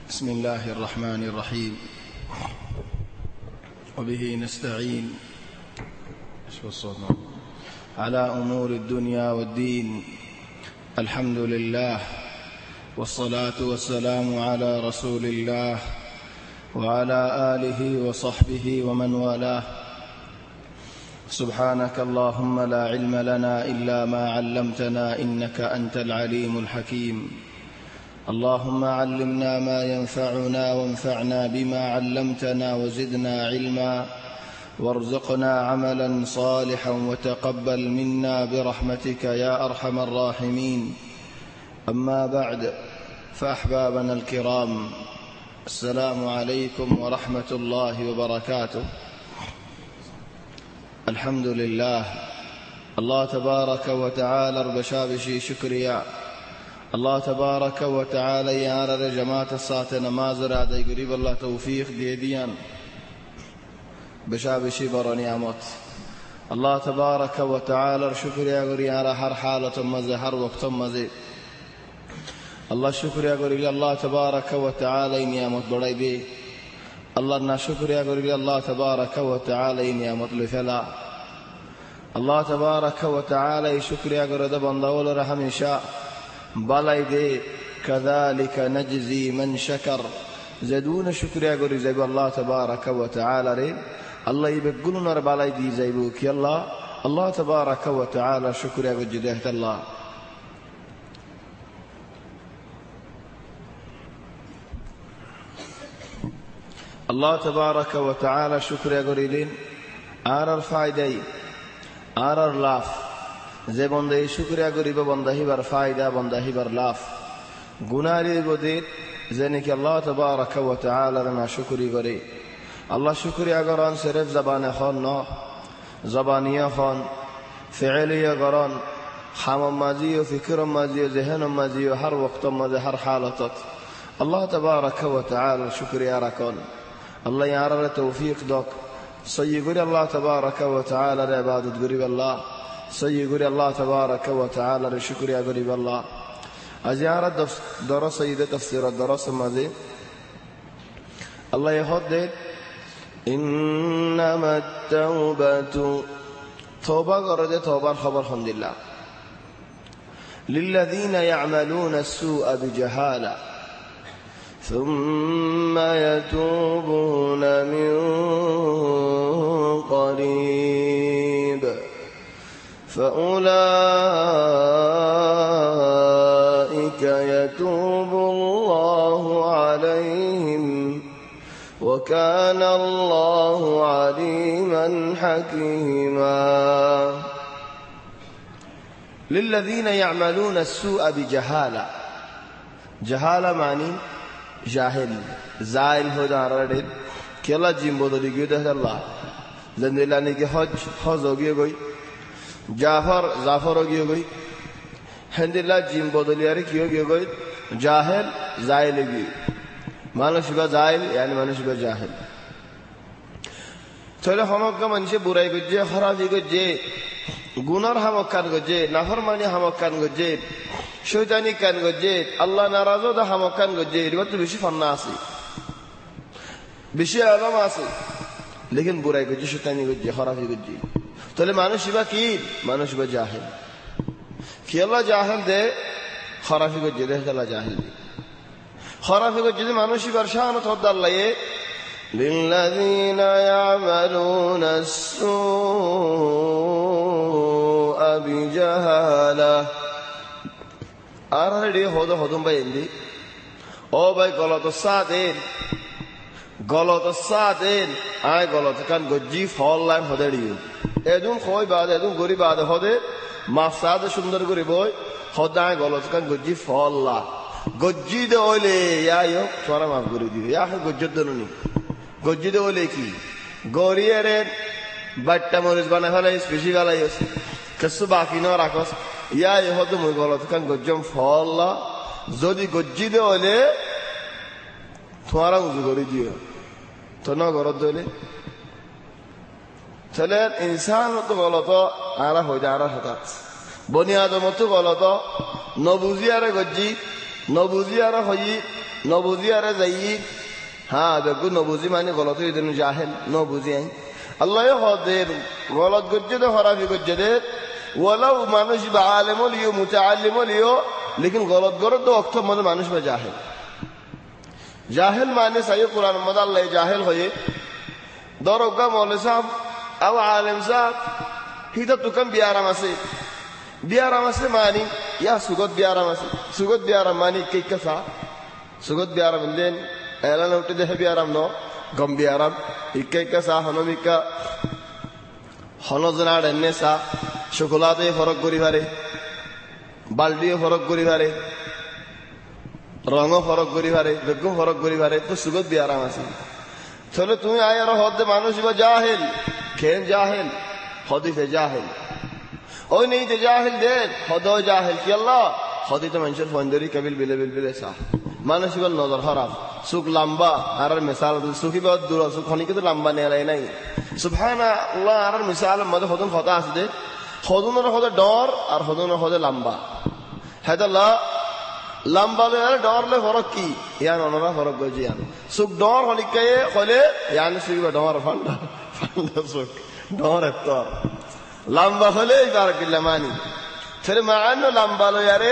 بسم الله الرحمن الرحيم وبه نستعين على أمور الدنيا والدين. الحمد لله والصلاة والسلام على رسول الله وعلى آله وصحبه ومن والاه. سبحانك اللهم لا علم لنا إلا ما علمتنا إنك أنت العليم الحكيم. اللهم علمنا ما ينفعنا وانفعنا بما علمتنا وزدنا علما وارزقنا عملا صالحا وتقبل منا برحمتك يا أرحم الراحمين. أما بعد، فأحبابنا الكرام، السلام عليكم ورحمة الله وبركاته. الحمد لله، الله تبارك وتعالى ربشابشي شكريا. الله تبارك وتعالى يا جماعة الصلاة نماز رادي قريب الله توفيق ديديان بشابشي برنيامات. الله تبارك وتعالى شكريا قريا هر حالة مزي هر وقت مزي. الله شكريا قريا الله تبارك وتعالى نعمت بڑائی بي. الله نا شكريا قريا الله تبارك وتعالى نعمت لفلا. الله تبارك وتعالى شكريا قريا بندول رحمشا بالائی دے. كذلك نجزي من شكر. زدون شكريا قريا زيب الله تبارك وتعالى ري الله يبقلنا بالائی دي زيبو كي الله تبارك وتعالى شكريا قريا الله. الله تبارك وتعالى شكريا قريلين آرر فايداي آرر لاف যে বন্দে শুকরিয়া করিব বন্দাহিবার ফায়দা বন্দাহিবার লাভ গুনাহের বদে যে নাকি আল্লাহ তাবারাক ওয়া তাআলার না শুকরি করে। আল্লাহ শুকরিয়া করন সিরফ জবানে খন ন জবানিয়া খন ফি'লিয়া করন হাম মাজি ও ফিকর মাজি ও জহন মাজি ও হর ওয়াক্ত মাজি হর হালাতত আল্লাহ তাবারাক ওয়া তাআলা শুকরিয়া রাখন। আল্লাহ ইয়ার তৌফিক দক সয়্যি করে আল্লাহ তাবারাক ওয়া তাআলার ইবাদত করিব। আল্লাহ সয়্যি করে আল্লাহ তাবারাক ওয়া তাআলার শুকরিয়া করিব। আল্লাহ আজিয়ারা দরস ঈদে তাফসীর দরস মাঝে আল্লাহ ইহদে ইন্নামাত তাওবাতু তওবা করে তওবার খবর আলহামদুলিল্লাহ লিল্লাযীনা ইয়ামালুনা আস-সুআ বিজাহালা ثم يتوبون من قريب فأولئك يتوب الله عليهم وكان الله عليما حكيما. للذين يعملون السوء بجهالة. جهالة معني جاهل زائل هو دارد كلا جيم بدلي جوده الله زندلاني के हज हो गई जाफर हो गई हंदिल्ला जिम बदलियारे की हो गई जाहिल जाहिल की मानुष बा जाहिल यानी मानुष बा जाहिल चले हमक का मनुष्य बुराई गजे खराबी गजे गुनाह हमक कान गजे नाफरमानी हमक कान गजे शैतानी कान गजे अल्लाह नाराजो दा हमक कान गजे रिवत बेशी फन्ना आसी बेशी आलम आसी लेकिन बुराई गजे शैतानी गजे खराबी गजे তাহলে মানুষ বা কি মানুষ বা জাহিল কি আল্লাহ জাহিল দে খারাফি গো জেদে আল্লাহ জাহিল দে খারাফি গো জেদে মানুষ বার শান তদ আল্লাহ লিল্লাযীনা ইয়ামালুনা আস-সুআ বিজাহালা আরড়ি হদম ভাই এন্দি ও ভাই গলত সাদেন আয় গলত কান গজি ফল লাইন হদেড়ি এদুম খয় বাদ এদুম গরি বাদ হদে মাফসাদ সুন্দর করে বই হদায় গলত কান গজি ফল্লা গজি দে ওলে ইয়ায়ো তোরা মাফ করে দিও ইয়া গজ্জত দনুনি গজি দে ওলে কি গরিয়ারে বাট্টা মরিস বানা ফেলাই স্পেশাল গালাইস কিছু বাকি ন রাখস ইয়ায় হদে মই গলত কান গজ্জম ফল্লা যদি গজি দে ওলে তোরা উজু করে দিও তো না গরত দলে তাহলে ইনসান তো গলত আরা হয়ে যায় আরা হঠাৎ বনি আদম তো গলত নবুজি আরে গজ্জি নবুজি আর হই নবুজি আরে যাই হ্যাঁ বেগু নবুজি মানে গলত হয়ে দেন জাহেল নবুজি আই আল্লাহ হদের গলত গজ্জে দে হরাফি গজ্জে দে ওয়ালাউ মানুষ বা আলেম লিও মুতাআল্লিম লিও লেকিন গলত গরত তো অক্ত মধ্যে মানুষ বা জাহেল জাহেল মানে সাই কোরআন মধ্যে আল্লাহ জাহেল হয়ে দরগা মৌলভী সাহেব আও আলেম সাহেব হিতা তুকাম বিয়ারাম আছে মানি ইয়া সুগত বিয়ারাম মানি কেকা সা সুগত বিয়ারাম দেন এলান উঠে দেহে বিয়ারাম ন গম বিয়ারাম ইকা সা হনমিকা হনজনার এনে সা শুকুলাতে ফরক করি পারে বাল্টিও ফরক করি পারে রঙও ফরক করি পারে বেগও ফরক করি পারে তো সুগত বিয়ারাম আছে তাহলে তুমি আয় আর হদ মানুষ বা জাহেল খেন জাহেল হদিফে জাহেল ওই নেই যে জাহেল দেখ হদ জাহেল কি আল্লাহ হদি তো মানুষের ফন্দরি কাবিল বিলে সা মানুষ বল নজর খারাপ সুখ লম্বা আর মিসাল সুখী বহুত দূর সুখ খনিকে তো লম্বা নেই নাই সুবহানাল্লাহ আর মিসাল মধ্যে হদন কথা আছে দে হদনের হদে ডর আর হদনের হদে লম্বা হেদাল্লাহ লম্বা লে ডর লে ফরক কি ইয়ান অনরা ফরক গজি ইয়ান সুখ ডর হলিকে কইলে ইয়ান সুখ ডর ফান্ডা সুখ ডর এত লম্বা হলে ইবার কিল্লা মানি ফির মানো লম্বা লো ইয়ারে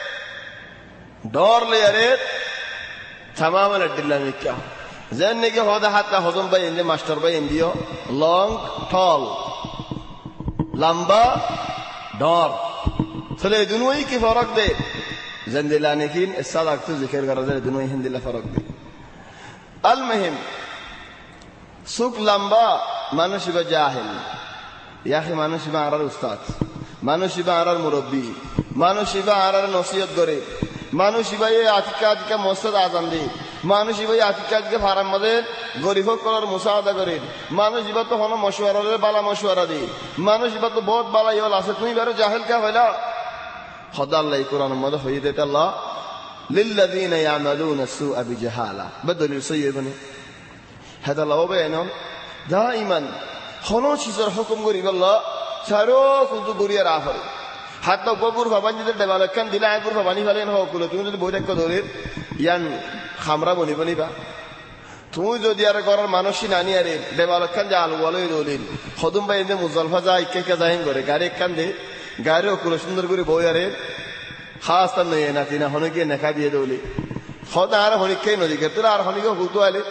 ডর লে ইয়ারে تماما الدلامي كا زين نيجي هذا حتى هذون باي عندي ماستر باي عنديو long tall لمبا دار فلي دنوي كيف فرق ده زين دلانيكين السادة أكتر ذكر كرده دنوي هندي لا فرق ده المهم سوق لمبا مانوش بجاهل يا أخي مانوش بعرر أستاذ مانوش بعرر مربي مانوش بعرر نصيحة غريب মানুষ ভাই আতিকা মসজিদ আজান দেয় মানুষ ভাই আতিকা ফারাম মধ্যে গরিব করার মুসাহাদা করে মানুষ এবার তো হন মশওয়ারা বালা মশওয়ারা দেয় মানুষ এবার তো বহুত বালা ইল আছে তুমি এবারে জাহেল কা হইলা খোদা আল্লাহ কোরআন মধ্যে হয়ে দেয় আল্লাহ লিল্লাযিনা ইয়ামালুনা সুআ বিজাহালা বদল সাইয়্যিবনি هذا الله وبينهم دائما হন চিজর হুকুম করিব আল্লাহ সারো কুজু গরিয়া রাফর হাত গোবর ভাবান যদি দেওয়াল কান দিলা আগুর ভাবানি ফেলেন হকুলো তুমি যদি বই দেখো ধরে ইয়ান খামরা বনি বা তুমি যদি আর করার মানুষই নানি আরে দেওয়াল কান যে আলু বলই দলিল হদুম ভাই এনে মুজলফা যা ইকে যাইন করে গাড়ি কান দে গাড়ি হকুলো সুন্দর করে বই আরে খাস তার নয় না তিনা হনকে নেখা দিয়ে দলি হদ আর হনিকে নদী কে তোরা আর হনিকে হুতু আলে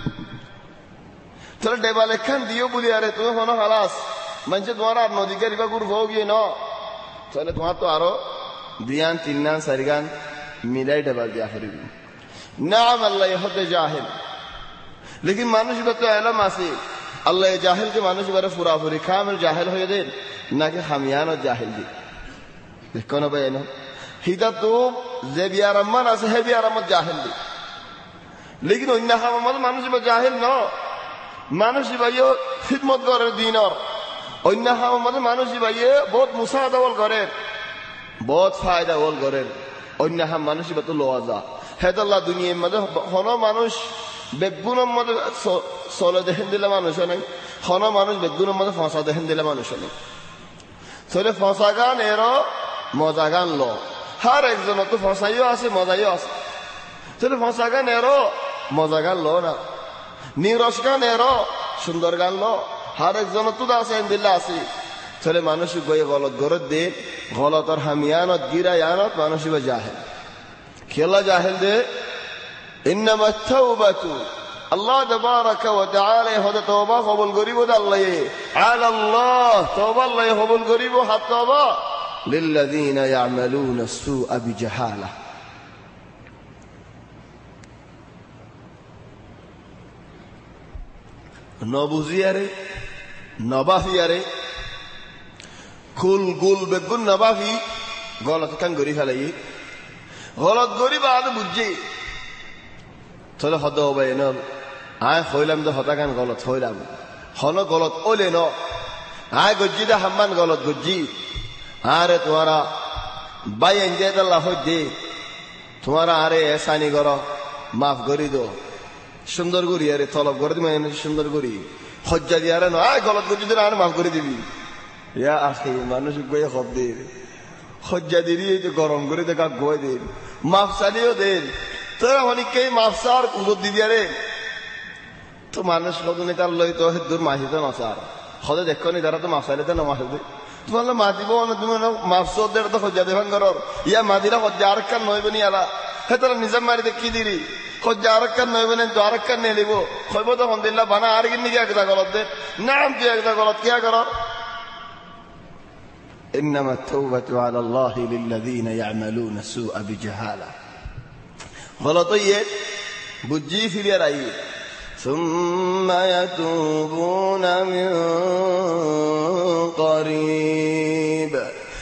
তোরা দেওয়াল কান দিও বলি আরে তুমি হন হালাস মানে তোমার আর নদীকে রিবা গুর ভোগ গিয়ে ন তাহলে তোমার তো আরো দিয়ান তিননান সারিগান মিলাই ডেবাল দিয়া ফরিবি নাম আল্লাহ হতে জাহেল লেকিন মানুষ তো এলাম আছে আল্লাহ জাহেলকে মানুষ এবারে পুরাপুরি খামের জাহেল হয়ে দেন নাকি হামিয়ান ও জাহেল দি দেখো না ভাই এনো হিদা তো যে বিয়ারাম্মান আছে হে বিয়ারাম্মত জাহেল দি লেকিন অন্য হামার মানুষ এবার জাহেল ন মানুষ ভাইও খিদমত করে দিনর অন্য হামার মানুষ ভাইয়ে বহুত মুসাহাদা ওল করেন বহুত ফায়দা ওল করেন অন্য হাম মানুষ বা তো লোয়া যা হেদাল্লাহ দুনিয়ার মধ্যে হন মানুষ বেগুনের মধ্যে চলে দেখেন দিলে মানুষ নেই হন মানুষ বেগুনের মধ্যে ফসা দেখেন দিলে মানুষ নেই চলে ফসা গান এরও মজা গান ল হার একজন তো ফসাইও আছে মজাইও আছে চলে ফসা গান এরও মজা গান ল না নিরস গান এরও সুন্দর গান ল হার একজন তো আছে দিল্লা আছে চলে মানুষ গিয়ে গলত গরত দে গলত আর হামিয়ানত গিরায়ানত মানুষ বা জাহেল খেলা জাহেল দে ইন্নামা তাওবাতু আল্লাহ তাবারাকা ওয়া তাআলা হদা তওবা কবুল করিব আল্লাহ আলা আল্লাহ তওবা আল্লাহ কবুল করিব হাত তওবা লিল্লাযিনা ইয়ামালুনা সুআ বিজাহালা নবুজিয়ারে নবাফিয়ারে কুল গুল বেগুন নবাফি গলত কান গরি ফেলাই গলত গরি বাদ বুঝছি তাহলে হদ হবে ন আয় হইলাম তো হতা কান গলত হইলাম হন গলত ওলে ন আয় গজ্জি দা হাম্মান গলত গজ্জি আরে তোমারা বাই এনজয় আল্লাহ দে তোমারা আরে এসানি কর মাফ করি দো সুন্দর করি আরে তলব করে দিবে সুন্দর করি হজ্জা দিয়ে আরে নয় গলত গজ্জি দিলে আর মাফ করে দিবি ইয়া আসে মানুষ গয়ে হব দে হজ্জা দিলি গরম করে দেখা গয়ে দে মাফ চালিও দে তোরা অনেককেই মাফসার কুকুর দিদি রে তো মানুষ কতনে তার লই তো দূর মাসি তো নসার হদে দেখো নি তারা তো মাফসারে তো নমাস তোমার মাতিব না তুমি মাফসদের তো হজ্জা দেখান করর ইয়া মাদিরা হজ্জা আর কান নইব নি আলা হে তোরা নিজাম মারি দেখি দিরি হজ্জা আর কান নইব না তো আর কান নিয়ে দিব হইব তো আলহামদুলিল্লাহ বানা আর কি নিয়ে একটা গলত দে নাম তুই একটা গলত কিয়া করর إنما التوبة على الله للذين يعملون السوء بجهالة غلط يد بجي في الرأي ثم يتوبون من قريب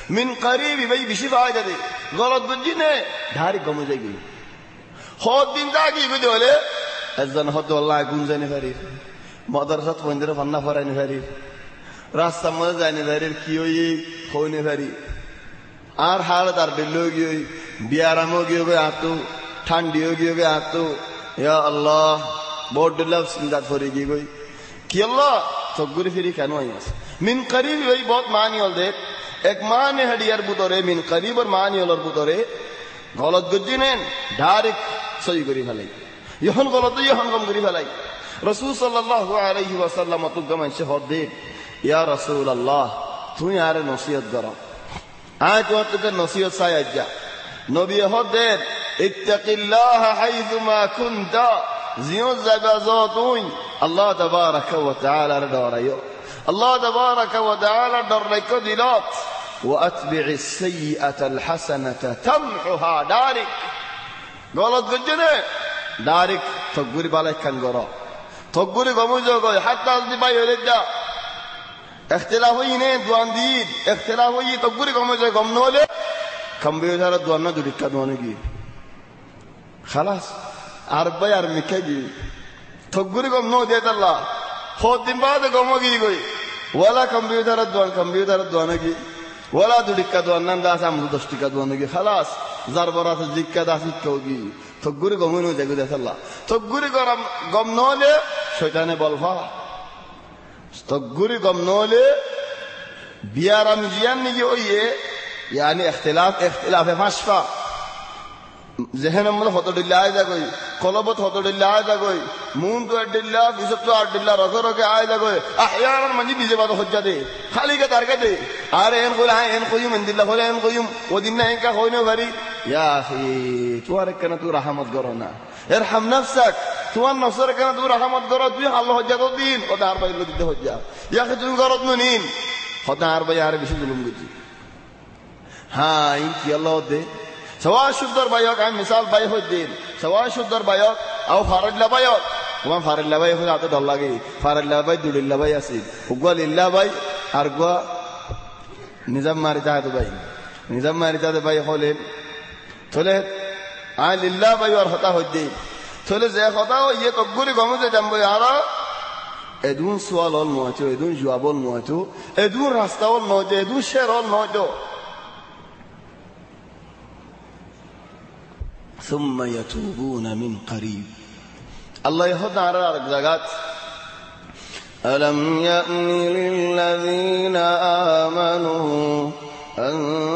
بي بشي فائدة دي غلط بجي نه داري قمو جاي خود دين تاكي يقول دولي أزدان خود والله يكون زيني فرير مدرسة وندر فنا فرين فرير রাস্তা মধ্যে যায়নি দাঁড়িয়ে কি ওই হইনি পারি আর হাল তার বিল্লো গিয়ে বিয়ারামও গিয়ে গে আতো ঠান্ডিও গিয়ে গে আতো ইয়া আল্লাহ বহুত দিল্লাহ সিন্দাত ফরি গিয়ে গই কি আল্লাহ সবগুরি ফিরি কেন আইস মিন করিব ওই বহুত মানি হল দে এক মানে হাডিয়ার বুতরে মিন করিব আর মানি হলর বুতরে গলত গজ্জি নেন ডাইরেক্ট সই করি ফেলাই যখন গলত যখন কম করি ফেলাই রাসূল সাল্লাল্লাহু আলাইহি ওয়াসাল্লাম তো গমাইছে হদ দে ইয়া রাসূলুল্লাহ তুই আর নসিহত করো আজ তোকে নসিহত চাই আজ্জা নবী হদে ইত্তাকিল্লাহ হাইযুমা কুনতা জিও জায়গা যো তুই আল্লাহ তাবারাকা ওয়া তাআলা ডরাইও আল্লাহ তাবারাকা ওয়া তাআলা ডরাইকো দিলত ওয়া আতবি'ি সাইয়্যাতা আল হাসানাতা তামহুহা দারিক গলত গজনে দারিক তকবুরি বালাই খান গরো তকবুরি গমুজো গয় হাত্তা আজদি বাই হইলে যা اختلاف ہوئی نے دوان دید اختلاف ہوئی تو گوری کمو سے کم نولے کمبیو سارا دوان نہ دوڑکا دوانے گی خلاص عربی عرمی کے گی تو گوری کم نو دیتا اللہ خود دن بعد کمو گی گوئی والا کمبیو سارا دوانے گی والا دوڑکا دوان نام دا سامو دستی کا دوانے گی خلاص زربرا سے جکا دا سکا ہوگی تو گوری کمو نو دیتا اللہ تو گوری کم نولے شیطان بلفا تقولي قم نولي بيارم جيان نجي اويه يعني اختلاف مشفى ذهن مل خطر الله عايزة کوئی قلبت خطر الله عايزة کوئی مون تو أرد الله بيسب تو أرد الله ركو ركو عايزة کوئی أحيانا منجي بيزي باتو خجة دي خالي کا تارکة دي آره ان قول ان قيوم ان دلله قول ان قيوم وديننا انكا خوينو غري يا أخي توارك كنا تو رحمت قرونا ارحم نفسك توان نفسر كنا تو رحمت قرد بي الله حجة تو دين ودار باي لو دي حجة يا أخي تو قرد منين خدار باي عارف بيشي ظلم قجي ها انتي الله دي سواء شدر بايوك عن مثال بايو الدين سواء شدر بايوك أو فارد لا بايوك وما فارد لا بايوك هذا الله جي فارد لا باي دول الله باي أسيد وقال الله باي أرجوا نظام مارجع هذا باي نظام مارجع هذا باي خالد ثله عن الله باي ورهتا الدين ثله زي خطا ويه تقولي قومه جنبه يارا ادون سوال الموتو ادون جواب الموتو ادون راستا الموتو ادون شر الموتو ثم يتوبون من قريب الله يهدنا على رجعات ألم يأن للذين آمنوا أن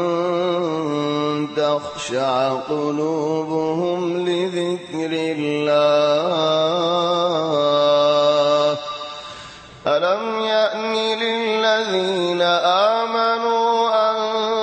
تخشع قلوبهم لذكر الله ألم يأن للذين آمنوا أن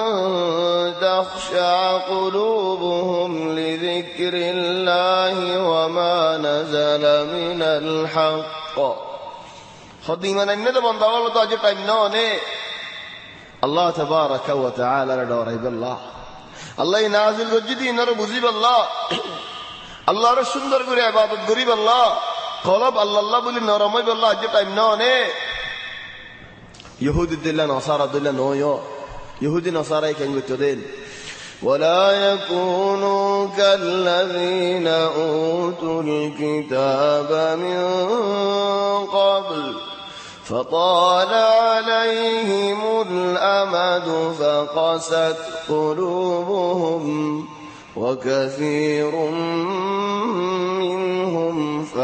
تخشع قلوبهم لذكر الله وما نزل من الحق خديما إننا بندوال وتاجر تايمنوني الله تبارك وتعالى لدوري بالله الله ينازل وجدي نرى بزيب الله الله رسندر قري عبادت قريب الله قلب الله بولي نرمي بالله أجر تايمنوني يهود الدلة نصارى الدلة نويو يهودي نصارى كان يتدين ولا يكونوا كالذين أوتوا الكتاب من قبل فطال عليهم الأمد فقست قلوبهم وكثير منهم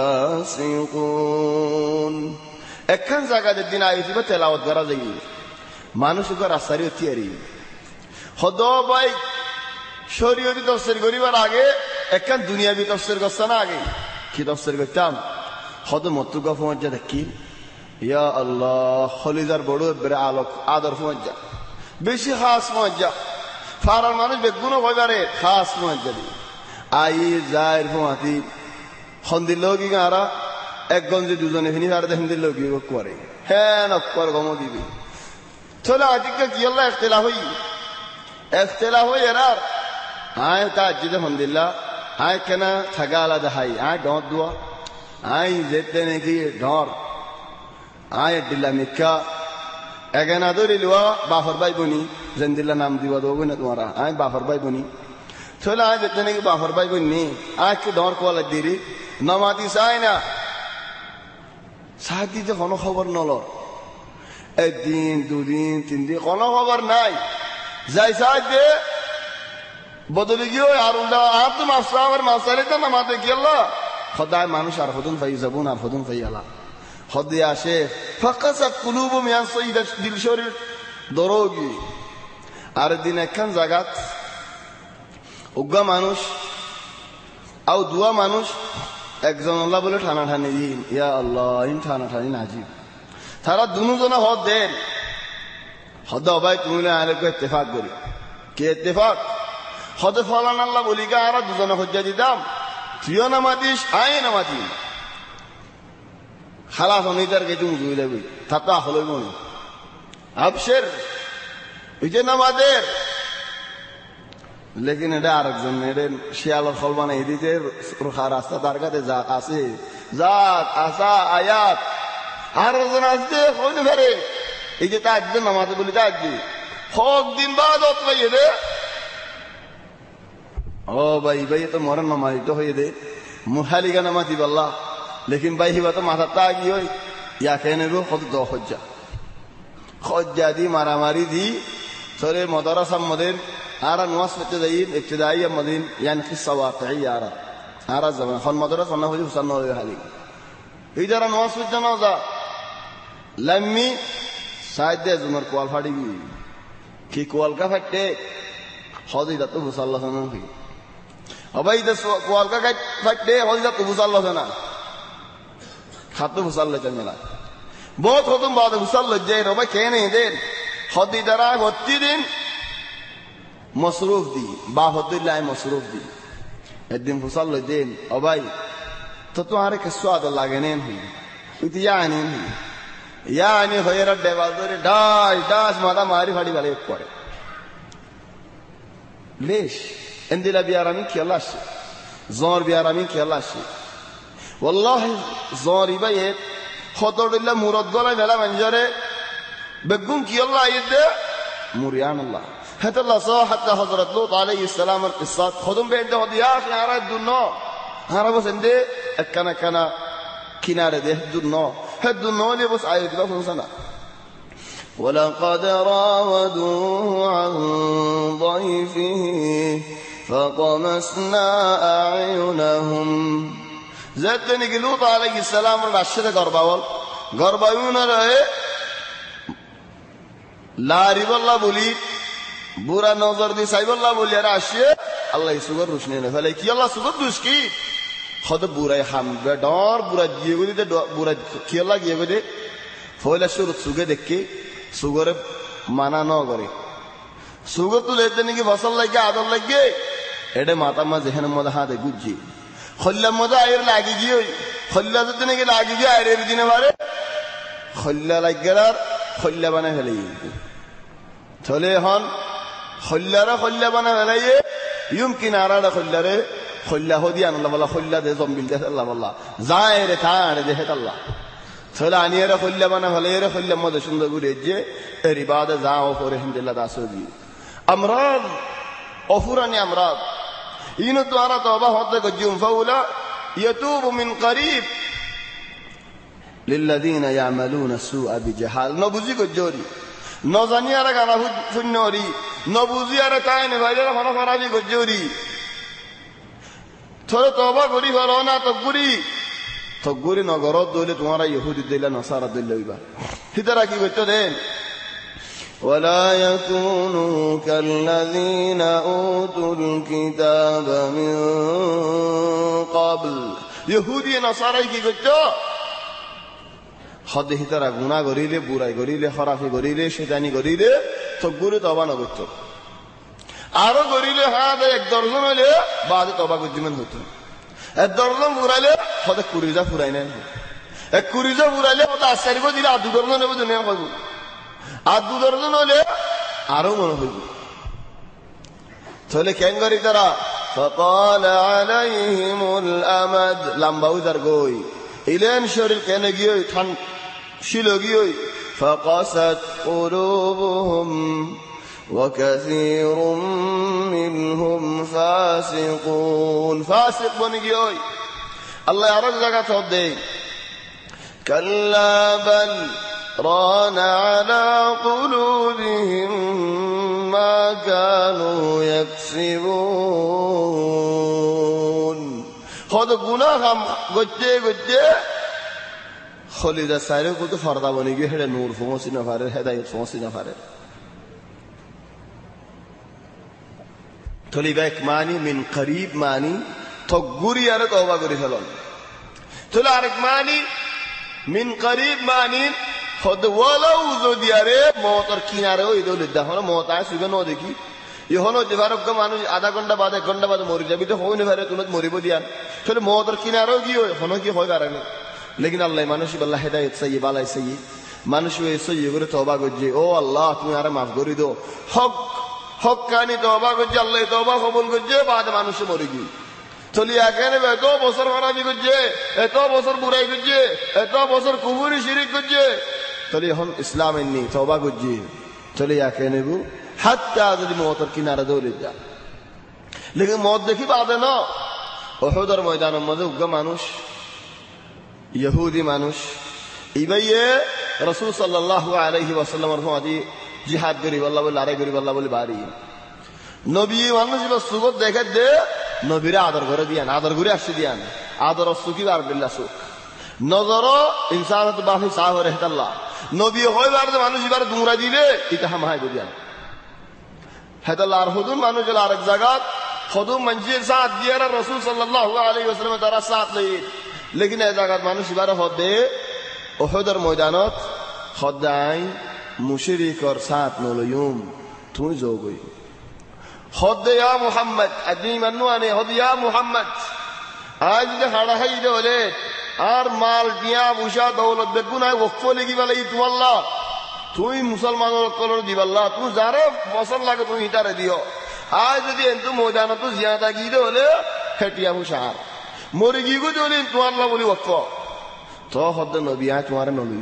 فاسقون এখান জায়গাতে দিন আইতিবা তেলাওয়াত করা যায় মানুষকে রাস্তায় তৈরি হদ ভাই শরীয়তি তফসির করিবার আগে একখান দুনিয়াবি তফসির করছে না আগে কি তফসির করতাম হদ মতুকা ফমজ্জা দেখি ইয়া আল্লাহ খলিজার বড় বেড়ে আলোক আদর ফমজ্জা বেশি খাস মজ্জা ফারার মানুষ বেগুনো হইবারে খাস মজ্জা দি আই যায়ের ফমাতি খন্দিল কি গারা এক গঞ্জে দুজনে ফিনি আর দেখেন দিল কি করে হ্যাঁ নক্কর গম দিবি চলে আজকে কি আল্লাহ এখতেলা হই এরা আয় তা জিদে হন্দিল্লা আয় কেনা থাকা আলাদা হাই আয় ডর দোয়া আয় যেতে নাকি ডর আয় দিল্লা মিকা এগেনা ধরে লিওয়া বাফর ভাই বনি জেন্দিল্লা নাম দিবা দেবো না তোমারা আয় বাফর ভাই বনি চলে আয় যেতে নাকি বাফর ভাই বনি আয় কি ডর কোয়ালা দিরি নমাতি চায় না সাহায্য দিতে কোনো খবর নল একদিন দুদিন তিন দিন কোনো খবর নাই যাই সাহায্য বদলে গিয়ে আর উল্টা আর তো মাসা আমার মাসালে তো না মাতে গেল খদায় মানুষ আর হদুন ফাই যাবুন আর হদুন ফাই আলা খদে আসে ফাকাসাত কুলুবুম মিয়ান সাইয়্যিদ দিল শরীর দরোগি আর দিন একখান জায়গাত উগ্গা মানুষ আও দুয়া মানুষ একজন আল্লাহ বলে ঠানা ঠানি দিন ইয়া আল্লাহ ইন ঠানা ঠানি নাজিব তারা দুজনে হদ দেন হদ ভাই তুমি আলেকে ইত্তেফাক করি কে ইত্তেফাক হদে ফলান আল্লাহ বলি গা আর দুজনে হজ্জা দিতাম তুইও নামাতিস আয় নামাতি খালাস অনিতার কে তুমি বুঝে যাবি তা হলই মনে আবশের এই যে নামাদের লেকিন এটা আরেকজন এটা শিয়ালের ফল বানাই দিতে রাস্তা তার কাছে যা আছে জাত আসা আয়াত আর একজন আসছে হইতে পারে এই যে তার দিন নামাতে বলি তার দিন হক দিন বাদ পাইয়ে দে ও ভাই ভাই তো মরেন নামাজি তো হয়ে দে মুহালিকা নামাজি বললা লেকিন ভাই হিবা তো মাথার তা কি হই ইয়া কেন গো কত দ খজ্জা দি মারামারি দি সরে মদরসা মদিন আর নওয়াজ পড়তে যাই ইবতিদাই মদিন ইয়ানি কিসসা ওয়াকিই আর zaman খন মদরসা না হই হুসান নয় হালি এই যারা নওয়াজ পড়তে না যা লাম্মি সাইদে জুমার কোয়াল ফাড়ি কি কোয়াল কা ফাটে হদিদা তো মুসাল্লাহ না হই অবাই দে কোয়াল কা ফাটে হদিদা তো মুসাল্লাহ না খাতু মুসাল্লাহ চলে না বহুত হতুম বাদ মুসাল্লাহ যে রবা কে নেই দেন হদিদারা ভর্তি দিন মসরুফ দি বা হদিল্লাহ মসরুফ দি একদিন মুসাল্লাহ দেন অবাই তো তোমারে কে स्वाद লাগে নেন ইতি ইয়ানি ইয়ানি হয়রা দেওয়াল ধরে ডাস মাথা মারি ফাড়ি ভালো করে ليش اندلا بيارامي كيلاش زور بيارامي كيلاش والله زور يبيت خطر الله مراد ولا بلا منجره بقوم كي الله يده مريان الله حتى الله صح حتى حضرت لوط عليه السلام القصه خدم بيد وديا في عرض الدنيا هرب سندي كنا كناره ده الدنيا الدنيا اللي بس عايز كده فنسنا ولقد راودوه عن ضيفه فطمسنا أعينهم زادني لوط عليه السلام العشرة غرباون رहे लारी बल्ला बोली बुरा नजर दी साई बल्ला बोली अरे आशिए अल्लाह सुगर रुशने ने फैले कि अल्लाह सुगर दुष्की खुद बुरा हम डर बुरा जिए को दे बुरा कि अल्लाह किए को दे फैले शुरू सुगे देख के सुगर माना न करे सुगर तो लेते नहीं कि फसल लगे आदर लगे एडे माता मा जहन मद हाथ गुज्जी खल्ला मद आयर लागी गई खल्ला तो नहीं कि लागी गई आयर दिने बारे खल्ला लग गया खल्ला बने फैले चले हन खल्ला बने फैले يمكن أراد خلّره خلّه هدي أن الله والله خلّه ده زوم بيلده الله والله زائر ثان ده الله فلاني يرى خلّه بنا فلا يرى خلّه ما ده شنو يقول يجي رباده زاو فورهم دلله داسودي أمراض أفوراني أمراض إنه توارا توبة هذا كجيم فولا يتوب من قريب للذين يعملون السوء بجهال نبوزي كجوري نزاني أرى كنا فنوري نبوزي أرى كائن فايدة فنا فرابي كجوري थोड़ा तौबा करी फलाना तो गुरी नगरों दोले तुम्हारा यहूदी दिला नसारा दिला भी बार इधर आकी बच्चों दें ولا يكونوا كالذين أوتوا الكتاب من قبل يهودي نصارى কি করতো হদে হিতারা গুনাহ করিলে বুরাই করিলে খরাফি করিলে শয়তানি করিলে তকগুরে তওবা না করতো আরো করিলে হাতে এক দর্জন হইলে বাদে তওবা করতেন হতো এক দর্জন বুরাইলে হদে কুরিজা ফুরাই না এক কুরিজা ফুরাইলে হদে আশারিব দিলে আর দু দর্জন হবে দুনিয়া কইব আর দু দর্জন হলে আরো মনে হইব তাহলে কেন করি তারা فطال عليهم الامد লম্বা উদার গই ইলেন শরীর কেন গিয়ে ঠান শিল গিয়ে فقست قلوبهم وكثير منهم فاسقون فاسق বনে গিয়ে আল্লাহ আরো জায়গা সব দেয় كلا بل ران على قلوبهم ما كانوا يكسبون خود گناہ ہم گجے گجے خلیدہ سارے کو تو فردا بنے گی ہے نور فوسی نہ فارے ہدایت فوسی نہ فارے تھولی بیک معنی من قریب معنی تو گوری ارے توبہ گری فلون تھولا ارک معنی من قریب معنی خود ولو زودیاره موتر কিনারে ওই দলে দেখো মত আসে সুবে ন দেখি ইহনো যেবারক মানুষ আধা ঘন্টা বাদে এক ঘন্টা বাদে মরি যাবি তো হইনে পারে তুমি মরিব দিয়ান তাহলে মতর কিনারে কি হয় হনো কি হয় কারণে লেকিন আল্লাহ মানুষ আল্লাহ হেদায়েত সাইয়্যিব বালাই সাইয়্যিব মানুষ ওই সাইয়্যিব করে তওবা করছে ও আল্লাহ তুমি আরে maaf করে দাও হক হক কানি তওবা করছে আল্লাহ তওবা কবুল করছে বাদে মানুষ মরে গিয়ে চলি এখানে এত বছর খারাপি করছে এত বছর বুড়াই করছে এত বছর কুফরি শিরিক করছে তাহলে এখন ইসলাম এনে তওবা করছে চলে এখানে হাত্তা যদি মওতের কিনারে দৌড়ে যা লেকিন মত দেখি বাদে না উহুদের ময়দানের মধ্যে উগ্র মানুষ ইহুদি মানুষ ইবাইয়ে রাসূল সাল্লাল্লাহু আলাইহি ওয়াসাল্লামের ফদি জিহাদ করি আল্লাহ বলে লড়াই করি আল্লাহ বলে বাড়ি নবী মানুষ সুবত দেখে দে নবীরা আদর করে দিয়ান আদর করে আসছে দিয়ান আদর সুকি আর বিল্লাহ সুক নজর ইনসানত বাহি সাহ রহমাতুল্লাহ নবী হইবার মানুষ এবার দুমরা দিলে এটা হামাই দিয়ান হেদাল্লাহ আর হুদুন মানুষ আরেক জায়গা খুদুম মঞ্জির সাথ দিয়া রাসূল সাল্লাল্লাহু আলাইহি ওয়াসাল্লাম তারা সাথ লই লেকিন এই জায়গা মানুষ এবার হবে উহুদের ময়দানত খদাই মুশরিকর সাথ নলয়ুম তুই যোগই خذ يا محمد ادني منو اني خذ يا محمد আজ যে হাড়া হাইদে বলে আর মাল দিয়া বুশা দৌলত বেগুনায় ওয়াকফ লাগি বলে তুমি আল্লাহ তুই মুসলমানের কলর দিব আল্লাহ তুই যারে পছন্দ লাগে তুমি ইতারে দিও আজ যদি এন্তু ময়দান তো জিয়াদা গিয়ে হলে হেটিয়া বুশা মরে গিয়ে গো দিলে তুমি আল্লাহ বলি ওয়াকফ তো হদ নবী আয় তোমারে নলই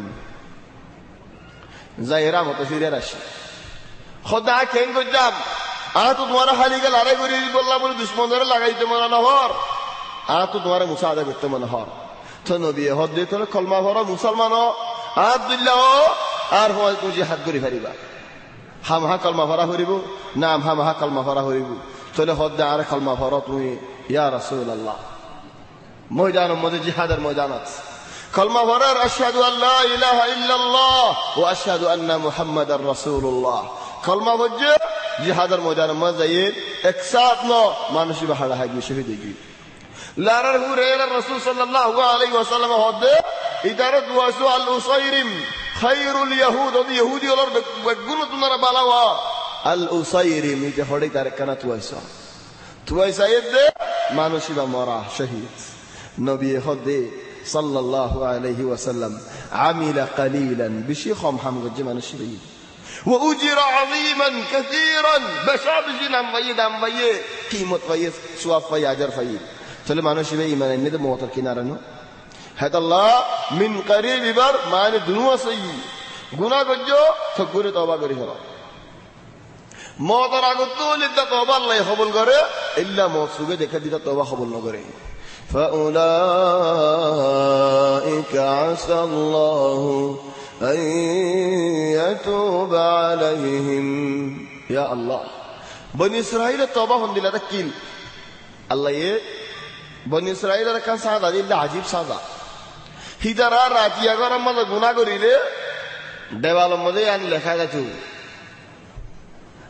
যায়রা মত ফিরে আসে খোদা কেন গজাম আর তো তোমার হালিকে লড়াই করে বললাম বলে দুশ্মনদের লাগাইতে মনে না হর আর তো তোমার মুসাদা করতে মনে হর তো নবী হদ দিয়ে তোলে কলমা ভরা মুসলমান আব্দুল্লাহ আর হয় তুমি জিহাদ করে ফেরিবা হামহা কলমা ভরা হরিব না হামহা কলমা ভরা হরিব তোলে হদ দে আর কলমা ভরা তুমি ইয়া রাসূলুল্লাহ ময়দানের মধ্যে জিহাদের ময়দানত কলমা ভরা আশহাদু আল্লা ইলাহা ইল্লাল্লাহ ওয়া আশহাদু আন্না মুহাম্মাদার রাসূলুল্লাহ কলমা বজ্জে জিহাদের ময়দানের মধ্যে এক সাথ ন মানুষ বাহারা হাগি শহীদ হয়ে গিয়ে লারার হুরে রাসূল সাল্লাল্লাহু আলাইহি ওয়াসাল্লাম হদে ইদারে দুয়াসু আল উসাইরিম খায়রুল ইয়াহুদ ওদি ইহুদি ওলর বেগুন তোমারা বালাওয়া আল উসাইরিম ইতে হড়ে তার কানা তুয়াইসা এদে মানুষ বা মরা শহীদ নবী হদে সাল্লাল্লাহু আলাইহি ওয়াসাল্লাম আমিলা কালিলান বেশি কম হাম গজে মানুষ শহীদ وأجر عظيما كثيرا بشاب جنام ويد ام ويه قيمت ويه ثواب ويه اجر ويه তাহলে মানুষ এই ঈমান এনে তো মওতের কিনারে ন হেদাল্লাহ মিন করিব বার মানে দুনিয়া সই গুনাহ করছো তো করে তওবা করি ফেলো মওতের আগে তো লিদা তওবা আল্লাহ কবুল করে ইল্লা মওত সুবে দেখা দিতা তওবা কবুল না করে فأولئك عسى الله أن يتوب عليهم يا الله بني إسرائيل التوبة هم دلتا كيل الله يه بني إسرائيل كان سادا دي عجيب سادا هيدارا راتي اگر ماذا گناہ کریلے دیوالوں مدے یعنی لکھا جاچو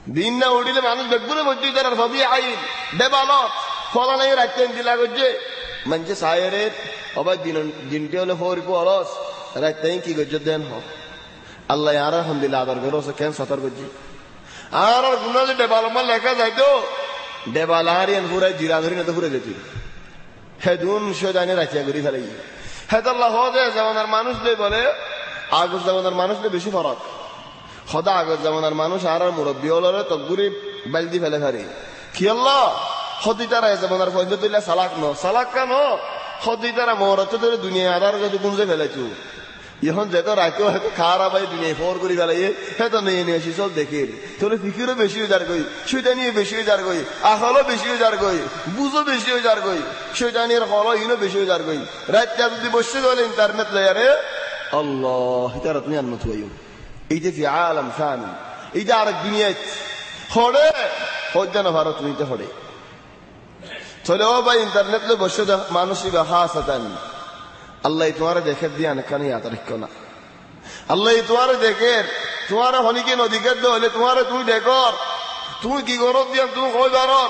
দিন না উঠিলে মানুষ বেগুনে মধ্যে তার ভাবি আইন দেবালত ফলা নাই রাখতেন দিলা করছে মানে সায়ের অবাই দিনটি হলে হরিপ অলস রাখতেন কি করছে দেন হোক আল্লাহ আর আলহামদুলিল্লাহ আদার করো কেন সতর্ক করছি আর গুণা যে ডেবালমান লেখা যাইতো ডেবালাহারিয়ান পুরাই জিরা ধরি না তো পুরে যেত হেদুন সোজানে রাখিয়া করি ফেলে হেদাল্লাহ হদে জামানার মানুষ দিয়ে বলে আগর জামানার মানুষ বেশি ফরক সদা আগর জামানার মানুষ আর মুরব্বী হলরে তকগুরি বালদি ফেলে ফেলে কি আল্লাহ সদি তারা জামানার ফয়দা তুললে সালাক কেন সদি তারা মহরতে ধরে দুনিয়া আদার কাছে গুঞ্জে ফেলেছু এখন যেত রাখেও হয়তো খারাপ হয় দুনিয়া ফোর করি ফেলাই হেতো নিয়ে নিয়ে আসি সব দেখে তোলে ফিকিরও বেশি হয়ে যার গই সেটা নিয়ে বেশি হয়ে যার গই আহলও বেশি হয়ে যার গই বুঝও বেশি হয়ে যার গই সেটা নিয়ে হল ইনও বেশি হয়ে যার গই রাতটা যদি বসে গেলে ইন্টারনেট লেয়ারে আল্লাহ তারা তুমি আন্নত হইও এইটা কি আলম শানি এইটা আরেক দুনিয়ায় হরে হজ্জানো ভারত নিতে হরে চলে ও ভাই ইন্টারনেট লে বসে মানুষই বা হাসাতান আল্লাহ তোমার দেখে দিয়ে অনেকখানি ইয়াদ রাখো না আল্লাহ তোমার দেখে তোমার হনিকে অধিকার হলে তোমার তুমি দেখো তুমি কি করো দিয়া তুমি কই বারর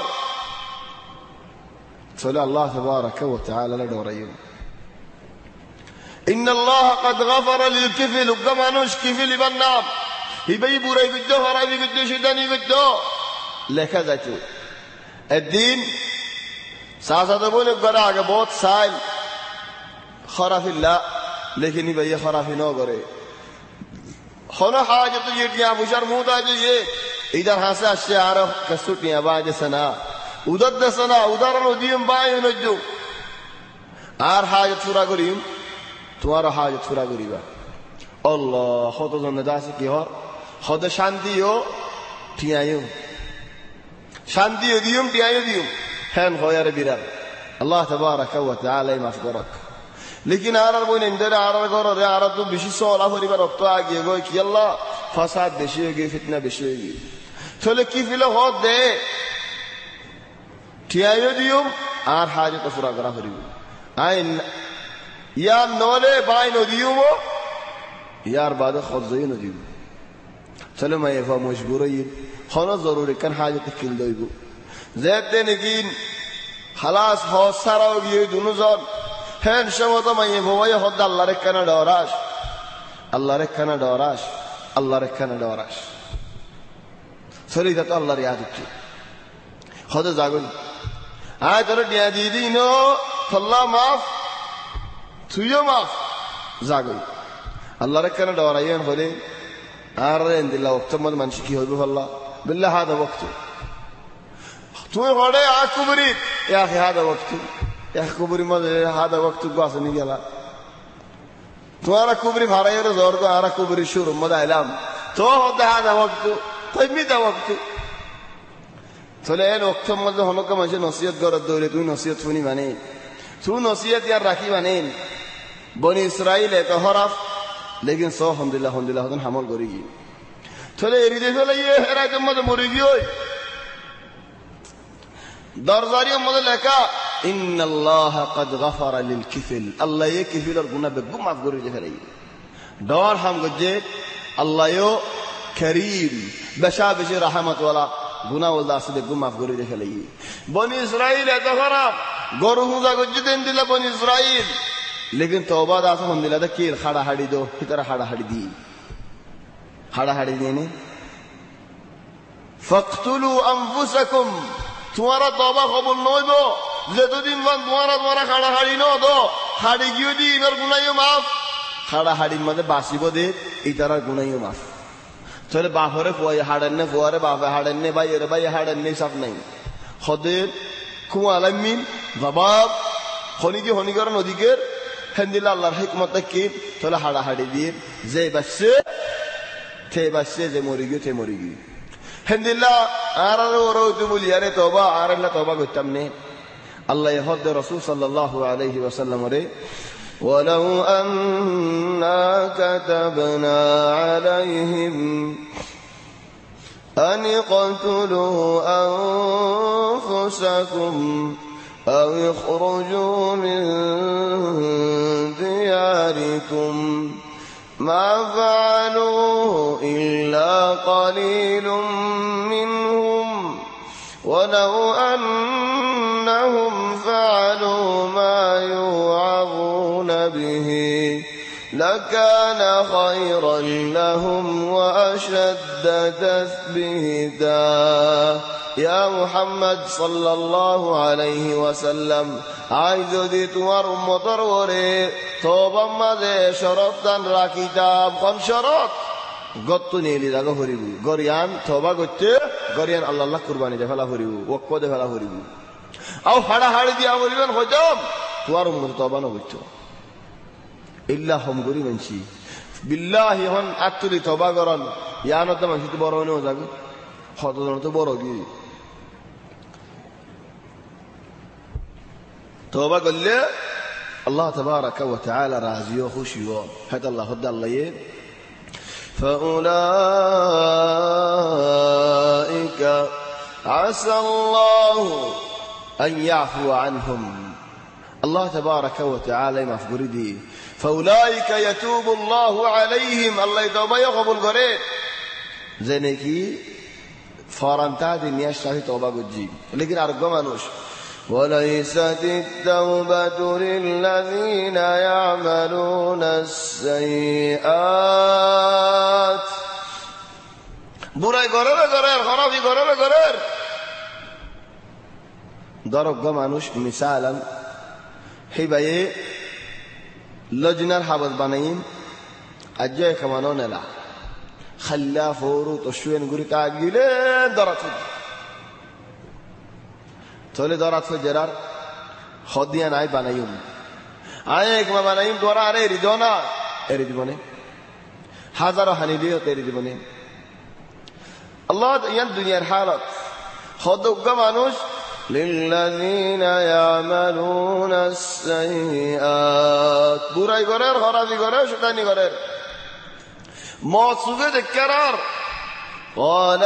চলে আল্লাহ তাবারাকা ওয়া তাআলা ডরাইও ইন্না আল্লাহ قد غفر للكفل মানুষ কিফিল ইবার নাম হিবাই বুড়াই গজ্জ হারাবি গজ্জ শয়তানি গজ্জ লেখা যাচ্ছে একদিন সাজাদা বলে গড়া আগে বহুত সাইল খরাফিল্লা লেখিনি ভাইয়া খরাফি ন করে হনো হাজত ইয়া বুশার মুদা যে ইদার হাসে আসছে আর কসুটিয়া বাজে না উদর দেশনা উদাহরণ দিম বাই নজু আর হাজত পুরা করিম তোমার হাজত পুরা করিবা আল্লাহ কত জন দাসে কি হর হদ শান্তিও ঠিয়ায়ুম শান্তিও দিউম ঠিয়ায়ু দিউম হ্যান হয়ারে বিরার আল্লাহ তাবারাকা ওয়া তাআলা মাফ করক लेकिन आर बोई इंदर आर करो रे आर तो बेशी सोला परिवार रक्त आगे गई कि अल्लाह फसाद बेशी होगी फितना बेशी होगी चले की फिलो हो दे ठियायो दियो आर हाजत पूरा करा करियो आइन या नोले बाय नो दियो वो यार बाद खुद जई नो दियो चलो मैं ये मजबूर है खाना जरूरी कन हाजत किल दोइबो जेते नगिन खलास हो सारा होगी दोनों जन হ্যাঁ সমত মাইয়ে ভবাই হদ আল্লাহর কানা ডরাস আল্লাহর কানা ডরাস আল্লাহর কানা ডরাস সরিদা তো আল্লাহর ইয়াদ হচ্ছে হদ জাগুন আয় তোর দিয়া দি দিনো আল্লাহ মাফ তুইও মাফ জাগুন আল্লাহর কানা ডরাইয়েন হলে আর ইনদিল্লাহ ওয়াক্ত মত মানুষ কি হইবে আল্লাহ বিল্লাহ হাদা ওয়াক্ত তুই হড়ে আকুবরি ইয়া হাদা ওয়াক্ত কুবরি মধ্যে হাদা ওয়াক্ত গাছে নিয়ে গেলা তোমার কুবরি ভাড়াইয়ের জোর তো আর কুবরি শুরু মধ্যে আইলাম তো হতে হাদা ওয়াক্ত তাই মিদা ওয়াক্ত চলে এর ওয়াক্ত মধ্যে হনকা মানুষের নসিহত করার দৌড়ে তুই নসিহত শুনি মানে তুই নসিহত ইয়ার রাখি মানে বনি ইসরাইল এত হরাফ লেকিন সো আলহামদুলিল্লাহ আলহামদুলিল্লাহ হতন হামল করি গিয়ে চলে এরিদে ফেলে ইয়ে হেরাইতের মধ্যে মরে গিয়ে দরজারির মধ্যে লেখা إن الله قد غفر للكفل الله يكفل الغنى بقوم أفقر جفري دور هم قجي الله يو كريم بشا بشي رحمة ولا غنى والله أصدق بقوم أفقر جفري بني إسرائيل اتخرب غروه ذا قجي دين دل بني إسرائيل लेकिन तौबा दास हम दिला था केर खड़ा हाड़ी दो इतना खड़ा हाड़ी दी खड़ा हाड़ी देने फक्तुलु अनफुसकुम तुम्हारा तौबा कबूल न होइबो যতদিন মান তোমারা খাড়া হাড়ি ন দো হাড়ি গিয়ে দি ইনার গুনাইও মাফ খাড়া হাড়ির মধ্যে বাসিব দে এই তারা গুনাইও মাফ চলে বাপরে ফুয়াই হাড়েন নে ফুয়ারে বাপে হাড়েন নে ভাই এরে ভাই হাড়েন নে সব নাই হদের কুয়া আলামিন জবাব হনিকর নদীকের হেন্দিলা আল্লাহর হিকমত কি চলে হাড়া হাড়ি দিয়ে যে বাসছে যে মরি গিয়ে হেন্দিলা আর ওরা বলি আরে তবা আর তবা করতাম নে الله يهد رسول صلى الله عليه وسلم ولو أننا كتبنا عليهم أن اقتلوا أنفسكم أو اخرجوا من دياركم ما فعلوه إلا قليل منهم ولو أنهم فعلوا ما يوعظون به لكان خيرا لهم وأشد تثبيتا يا محمد صلى الله عليه وسلم عايز دي توار مطروري توبا ماذا شرطا راكتاب خم شرط قط نيلي داغا فريبو غريان توبا قط غريان الله قرباني دفلا فريبو وقو دفلا فريبو او حدا حدا دي فريبن خجام توار مرتوبا نبچو إلا هم غري منشي بالله هون اتلي توبا غران يانو تو منشي تو بورو نو زاغ خدو تو بورو گي توبا قال الله تبارك وتعالى رازيو خشيو هذا الله هدى الله فأولئك عسى الله أن يعفو عنهم الله تبارك وتعالى ما فقردي فأولئك يتوب الله عليهم الله يتوبا يقبل قريب زينكي فارنتا دي نياشتاكي توبا قجي لكن أرقم أنوش وليست التوبة للذين يعملون السيئات براي غرر خرابي غرر ضرب মানুষ مثالا হিবায়ে লজনার হাবত বানাইম আজে কামানো নেলা খাল্লা ফোরু তশুয়েন গুরি কাগিলে দরাত তোলে দরাত ফজরার খদিয়া নাই বানাইম আয় একমা বানাইম দরা আরে রিদনা এরি দিবনে হাজারো হানি দিও তেরি দিবনে আল্লাহ ইয়ান দুনিয়ার হালত খদুগা মানুষ للذين يعملون السيئات براي غرر خرابي غرر شيطاني غرر موصوفه ذكرار قال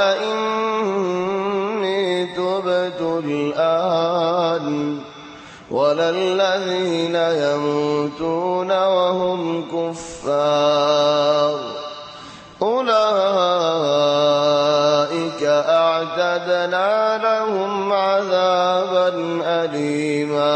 إني تبت الآن ولا الذين يموتون وهم كفار أولئك أعتدنا لهم عذابا أليما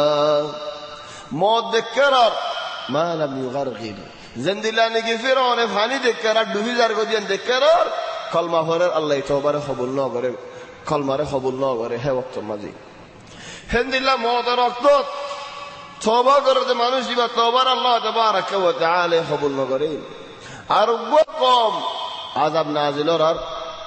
موت ذكرر ما لم يغرغر زند الله نجي فرعون فاني ذكرر دوهي زرقو ديان ذكرر কলমা পড়ার আল্লাহ তওবারে কবুল না করে কলমারে কবুল না করে হে ওয়াক্ত মাঝি হেনদিল্লাহ মওত রক্ত তওবা করে মানুষ দিবা তওবার আল্লাহ তাবারাক ওয়া তাআলা কবুল না করে আর কম আযাব নাযিল হওয়ার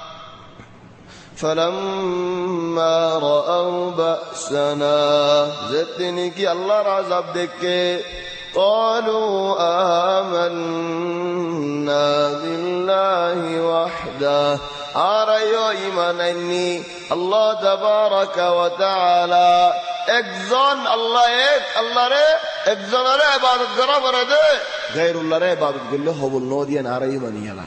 فلما رأوا بأسنا زتني কি আল্লাহর আযাব দেখে قالوا آمنا بالله وحده آرأيو إيمانني الله تبارك وتعالى একজন আল্লাহ এক আল্লাহ রে একজনের ইবাদত করা বরাদে غير الله রে ইবাদত করলে হবল ন দিয়ে আর ঈমানিয়ালা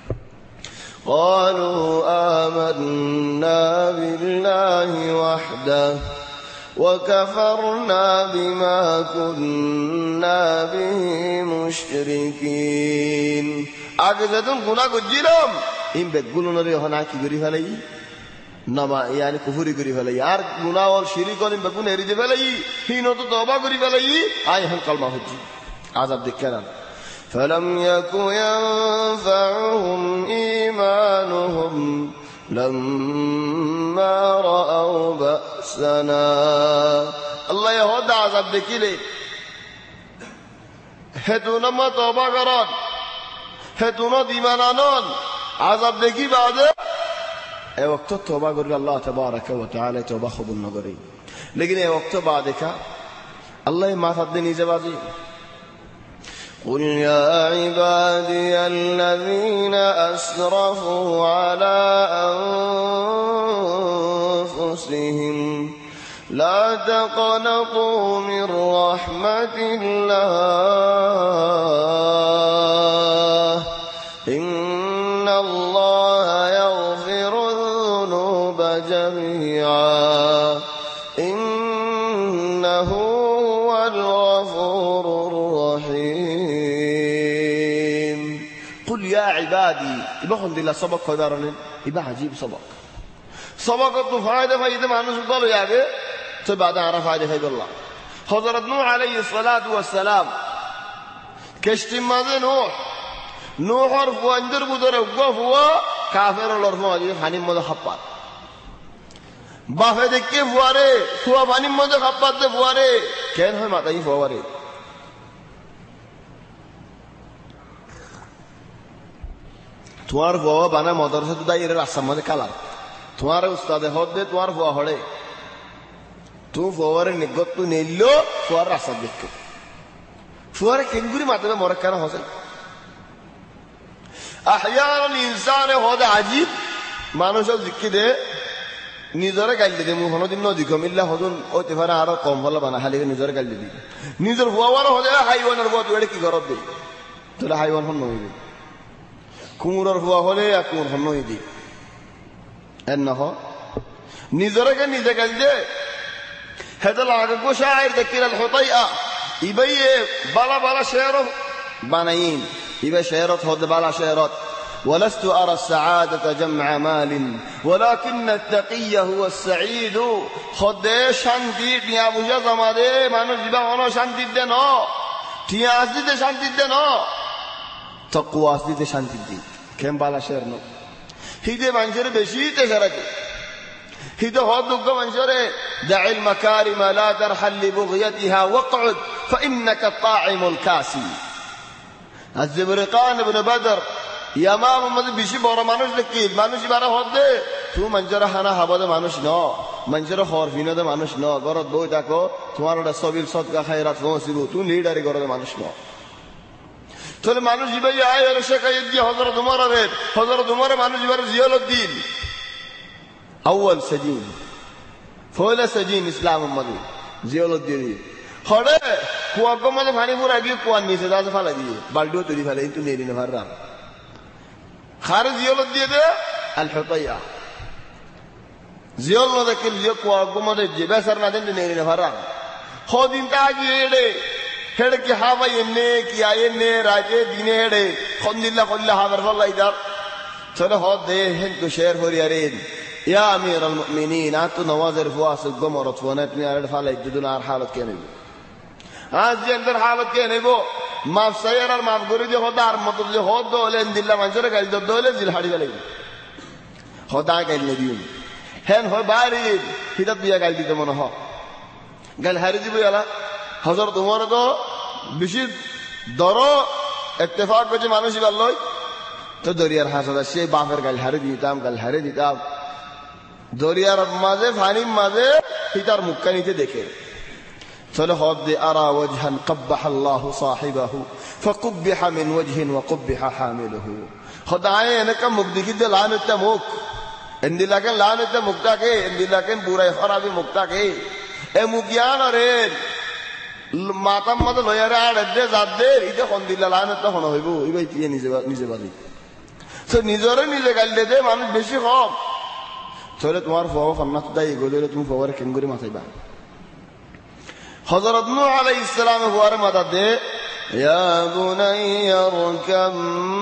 قالوا آمنا بالله وحده وكفرنا بما كنا به مشركين আগে যখন গুনাহ করছিলাম ইম বেগুলোরে হনা কি করি ফেলাই নামা ইয়ানি কুফরি করি ফেলাই আর গুনাহ আর শিরক আর বেগুন এরি দি ফেলাই হিনো তো তওবা করি ফেলাই আই হন কলমা হচ্ছে আযাব দেখেন فلم يكن ينفعهم إيمانهم لما رأوا بأسنا الله يهود عذاب دكيلي هتونا ما توبة قران هتونا ديمانانون عذاب دكي بعد اي وقت توبة قرر الله تبارك وتعالى توبة خبول نقري لكن اي وقت بعدك الله ما تدني زبازي قل يا عبادي الذين أسرفوا على أنفسهم لا تقنطوا من رحمة الله إن الله يغفر الذنوب جميعا إنه هو الغفور الرحيم قل يا عبادي يبقى عند الله سبق قدرنا يبقى عجيب سبق সবক তো ফায়দা ফাইদে মানুষ বলে আগে তো বাদে আরা ফায়দা ফাই বললাম হযরত নূহ আলাইহিস সালাতু ওয়াস সালাম কেষ্টি মাঝে নূহর ফুয়ানদের বুদরে ফুয়া কাফের লর ফুয়া দিয়ে পানির মধ্যে হাপ্পাত বাফে দেখে ফুয়ারে ফুয়া পানির মধ্যে হাপ্পাত দে ফুয়ারে কেন হয় মাতাই ফুয়ারে তোমার ফুয়া বানা মদরসা তো দাইরে রাস্তার মধ্যে কালার তোমার উস্তাদে হদ দে তোমার ফুয়া হড়ে তুমি ফুয়ারে নিগত তো নিলো ফুয়ার রাস্তা দেখে ফুয়ারে কেঙ্গুরি মাতাবে মরে কেন হসে আহয়ান ইনসান হদ আজিব মানুষের জিক্কি দে নিজরে গাইল দে মু হনদিন নদী কমিল্লা হদুন ওতে পারে আরো কম হলো বানা খালি নিজরে গাইল দি নিজের ফুয়ার হদে হাইওয়ানের ফুয়া তুই কি করব দে তোরা হাইওয়ান হন নই কুমুরের ফুয়া হলে আর কুমুর হন নই দি এর নহ নিজরকে নিজে গাইল দে হেদল আগে গোসাইর দেখিরাল হতাইয়া ইবাই বালা বালা শের বানাইন ইবা শেরত হদ বালা শেরত ولست أرى السعادة جمع مال ولكن التقي هو السعيد خد شانتي يا بوجا زماده মানুষ দিবা হলো শান্তি দে ন টিয়া আসিতে শান্তি দে ন তাকওয়া আসিতে শান্তি দি কেম বালা শের ন হিদে মানুষের বেশি তেজা রাখে হিদে হদ দুঃখ মানুষের دع المكارم لا ترحل لبغيتها واقعد فإنك الطاعم الكاسي الزبرقان ابن بدر ইয়ামাম মধ্যে বেশি বড় মানুষ দেখি মানুষ বারা হদে তুমি মানুষের হানা হাবাদে মানুষ ন মানুষের হর বিনোদে মানুষ ন গরত বই থাকো তোমার ওটা সবিল সদকা খায়রাত পৌঁছিব তুমি লিডারি গরদে মানুষ ন তাহলে মানুষ ইবাই আয় আর শেখাই দিয়ে হযরত উমরের মানুষ ইবার জিয়ালউদ্দিন আউয়াল সাজিন ফয়লা সাজিন ইসলাম মধ্যে জিয়ালউদ্দিন হড়ে কুয়াগ মধ্যে পানি পুরা গিয়ে কুয়ার নিচে দাঁড়ে ফেলা দিয়ে বালতিও তৈরি ফেলে কিন্তু নেই না ভাররা خارج زيولت دي ده الحطيئة زيول ده كل زيول قوم ده جبسر نادين دنيري نفرا خودين تاجي هيد كي هوا ينه كي ينه راجه دينه هيد خل هاور والله إدار چلو خود ده هند شهر هوريارين يا أمير المؤمنين أنتو نوازر فواس الجمرة فوانا ابن أرد فلا يجدون على حالة كنبو आज जे अंदर हालत के नहीं वो माफ सैर और माफ गुरु जो होता है मतलब जो होत दो ले दिल्ला मंजूर कर दो ले जिल हाड़ी वाले होता है कहने दियो हैं हो बारी हिदत बिया कर दी तो मनो हो गल हारी जी बोला हज़रत उमर तो बिशिद दरो इत्तेफाक बचे मानुषी वालों तो दरियार हासदा से बाफर गल हारी दीता दरियार माजे फानी माजे हितार मुक्का नीचे देखे चलो हद अरा वजहन कब्बह अल्लाह साहिबहु फकुब्बिह मिन वजहिन वकुब्बिह हामिलहु खुदाए इनका मुख दिखी दे लानत मुख इंदिलाके लानत मुक्ता के इंदिलाके बुराई खराबी मुक्ता के ए मुगियान रे मातम मत लयारे आडे जादे इते खंदिला लानत हन হইব ইবাই টিয়ে নিজে বাদি সো নিজরে নিজে গাল দে মানুষ বেশি কম চলে তোমার ফওয়া ফান্নাত দাই গলে তুমি ফওয়ার কেঙ্গুরি মাথাইবা हज़रत नूह अलैहिस्सलाम हुआरे मदद दे या बुनय्य अरकम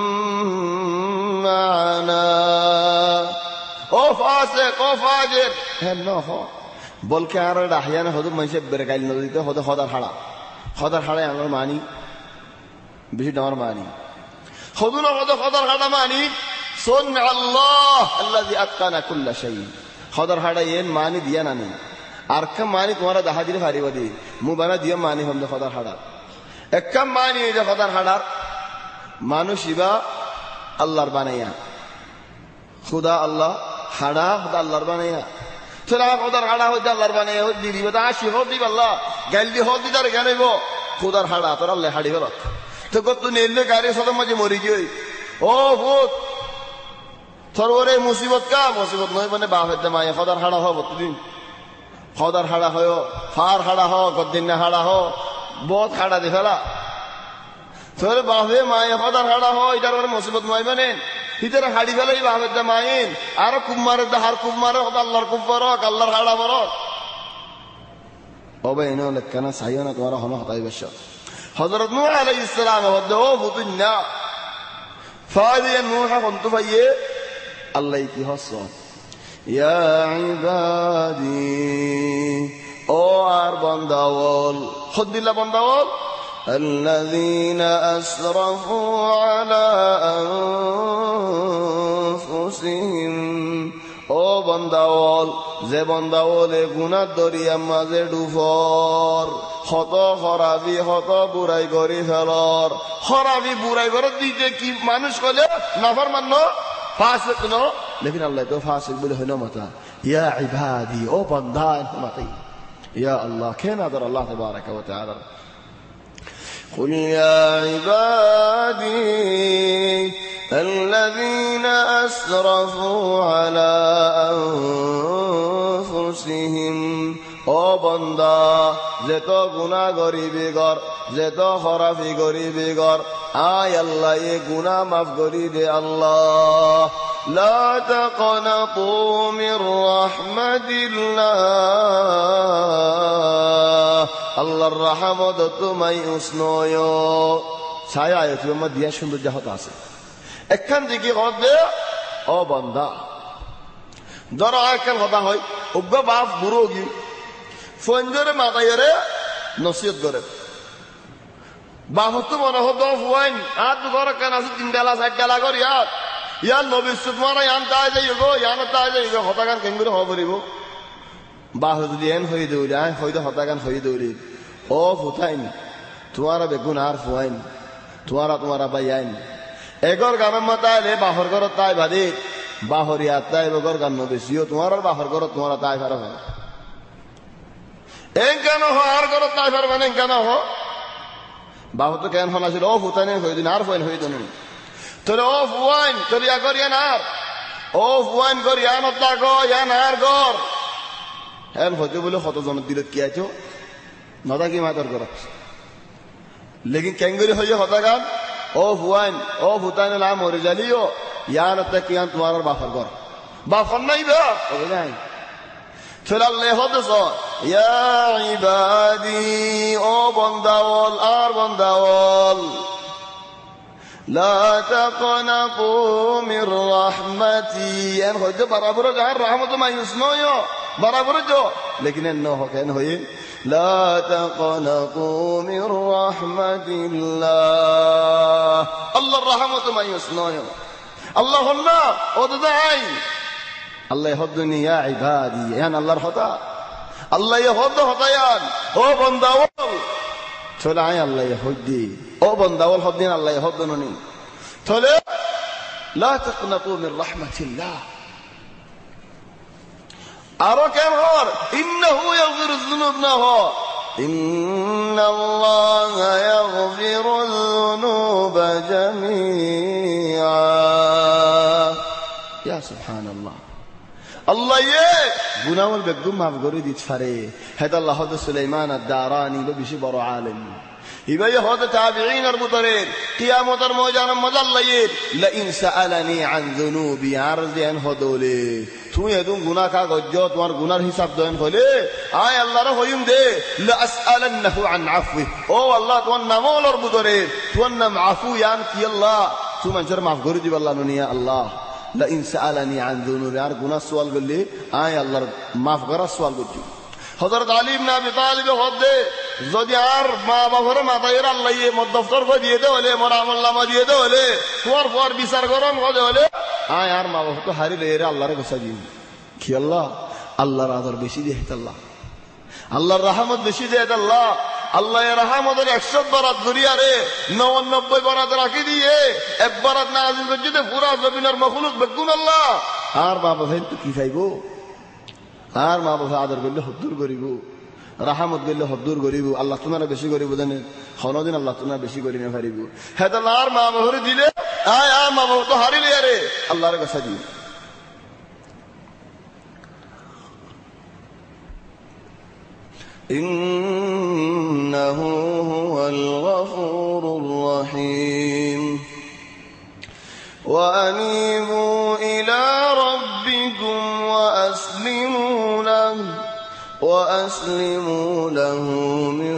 माना ओ फासिक ओ फाजिर है न हो बोल के आरे अहयान हदु मनसे बेरगाइल न दिते हदु खदर हाड़ा आंगर मानी बेशी डमर मानी हदु न हदु खदर हाड़ा मानी सुन अल्लाह الذي اتقن كل شيء खदर हाड़ा येन मानी दिया ना नहीं आरकम मानी तुम्हारा दहा दिले फारी वदी मुबाना दिया मानी हमने खदार हाड़ा एकम मानी जो खदार हाड़ा मानु शिवा अल्लाह बनाया खुदा अल्लाह हाड़ा खुदा अल्लाह बनाया चला खदार हाड़ा हो जा अल्लाह बनाया हो दी बता आशी हो दी अल्लाह गैली हो दी दर गने वो खुदार हाड़ा तो अल्लाह हाड़ी वाला तो को तू नेले गारे सदम मजे मोरी गई ओ भूत थरवरे मुसीबत नहीं बने बाफे दमाया खदार हाड़ा हो बतदी खदर हाड़ा हो फार हाड़ा हो गद्दिन हाड़ा हो बहुत हाड़ा दे फेला थोड़े बाफे माए खदर हाड़ा हो इधर वाले मुसीबत माए बने इधर हाड़ी फेला ही बाफे दे माइन आरो कुमारे द हर कुमारे खुदा अल्लाह कुमारो अल्लाह हाड़ा मरो ओबे इनो लकना साइयो ना तुम्हारा होना हताई बच्चा हज़रत नूह अलैहिस्सलाम वदो बुदन्ना फादी नूह कुंतु भये अल्लाह की हस्सो ইয়া ইবাদি ও আর বান্দাওয়াল খুদিল্লা বান্দাওয়াল الذين أسرفوا على أنفسهم ও বান্দাওয়াল যে বান্দাওয়ালে গুনাহ দরিয়া মাঝে ডুবর হত খরাবি হত বুড়াই করি ফেলর খরাবি বুড়াই করে দিতে কি মানুষ কলে নাফরমান ফাসিক ন লেকিন আল্লাহ তো ফাসিক বলে হইল মাতা ইয়া ইবাদি ও বান্দা মাতাই ইয়া আল্লাহ কেন আদর আল্লাহ তাবারাক ওয়া তাআলা قل يا عبادي الذين أسرفوا على أنفسهم ও বান্দা যেত গুনাহ করিবি গর যেত খরাফি করিবি গর আয় আল্লাহ এ গুনাহ মাফ করি দে আল্লাহ লা তাকনাতু মির রাহমাতিল্লাহ আল্লাহর রহমত তোমায় উষ্ণয় ছায়া আয়াত মধ্যে দিয়া সুন্দর জাহত আছে একখান দিকে হবে ও বান্দা ধরো একখান কথা হয় উগ্র বাপ বুড়ো গি ফঞ্জরে মাতাইরে নসিহত করে বাপ তো মনে হতো ফুয়াইন আর তো ঘর কেন আছে 3 ডালা 4 ডালা কর ইয়ার নবিসুত মারা ইয়ান তাই যাইব ইয়ান তাই যাইব হতাগান কেঙ্গুরে হব পড়িব বাহ যদি এন হয়ে দৌড়ে আয় হয়তো হতাগান হয়ে দৌড়ি ও ফুতাইন তোমারা বেগুন আর ফুয়াইন তোমারা বাই আইন এগর গামের মাতায় রে বাহর ঘর তাই বাদে বাহরিয়া তাই বগর গান নবেশিও তোমার বাহর ঘর তোমারা তাই পারো এন কেন হ আর ঘর তাই পারবেন এন কেন হ বাহু তো কেন হন আছিল ও ফুতাইন হয়ে দিন আর ফুয়াইন হয়ে দিন তোরে ও ফুয়াইন তোর ইয়া করিয়ান আর ও ফুয়াইন করিয়ান গো ইয়ান আর গর হ্যাঁ হতে বলে কতজন দিলত কি আছো নদা কি মাতর কর লেকিন ক্যাঙ্গুরি হয়ে হতাগান ও ফুয়াইন ও ফুতাইন নাম মরে জালিও ইয়ান কিয়ান তোমার বাফর কর বাফর নাই বা নাই চল আল্লাহ হতেছ ইয়া ইবাদি ও বান্দাওয়াল আর বান্দাওয়াল লা তাকনাতু মির রাহমাতি এন হইতে বরাবর যার রহমত মাইনুস নয় বরাবর যো লেকিন ন কেন হই লা তাকনাতু মির রাহমাতিল্লাহ আল্লাহর রহমত মাইনুস নয় আল্লাহ হল্লা ও দাই আল্লাহ হদ্দুনি ইয়া ইবাদি এন আল্লাহর হতা আল্লাহ হদ হতায়ান ও বান্দাওয়াল চলে আয় আল্লাহ হদ্দি ও বান্দাওয়াল হদ্দিন আল্লাহ হদ্দননি চলে লা তাকনাতু মির রাহমাতিল্লাহ আরো কেন হর ইন্নাহু ইয়াগফিরুয যুনুব না হ ইন্নাল্লাহা ইয়াগফিরুয যুনুবা জামিআ ইয়া সুবহানাল্লাহ আল্লাহ গুনাহর বেগুম মাফ করে দিত পারে হেদ আল্লাহ হযরত সুলাইমান আদ-দারানি লো বেশি বড় আলেম ইবাই হযরত তাবিঈনের ভিতরে কিয়ামতের ময়দানে মজাল্লাইয়ে লা ইন সাআলানি আন যুনুবি আরজিন হদলে তুই এদুম গুনাহ কা গজ্জ তোমার গুনার হিসাব দেন হলে আয় আল্লাহর হইম দে লা আসআলান্নাহু আন আফwi ও আল্লাহ তোমার নামর ভিতরে তোমার নাম আফু ইয়ান কি আল্লাহ তুমি মানুষের মাফ করে দিবা আল্লাহ নুনিয়া আল্লাহ লা ইন সাআলানি আন যুনুবি আর গুনাহ সওয়াল করলে আয় আল্লাহর মাফ করার সওয়াল করছি হযরত আলী ইবনে আবি তালিব হদে যদি আর মা বাবার মাথায় আল্লাহ মদ দফতর করে দিয়ে দে হলে মোর আমল নামা দিয়ে দে হলে তোমার পর বিচার করন হলে হলে আয় আর মা বাবা তো হারিলে এর আল্লাহরে গোসা দিন কি আল্লাহ আল্লাহর আদর বেশি দিয়ে আল্লাহ আল্লাহর রহমত বেশি দিয়ে আল্লাহ আল্লাহ এর রহমতের 100 বরাত দুনিয়া রে 99 বরাত রাখি দিয়ে এক বরাত নাযিল করে যদি পুরা জমিনের মখলুক বেগুন আল্লাহ আর মা বাবা তো কি চাইবো আর মা বাবা আদর করলে হদ্দুর করিব রাহমত করলে হদ্দুর করিব আল্লাহ তোমার বেশি করিব জানেন কোনদিন আল্লাহ তোমার বেশি করি না পারিব হেদ আর মা বাবা দিলে আয় আর মা বাবা তো হারিলে আরে আল্লাহর কাছে দি ইন্নাহু হুয়াল গফুরুর রহিম وأنيبوا إلى ربكم وأسلموا له من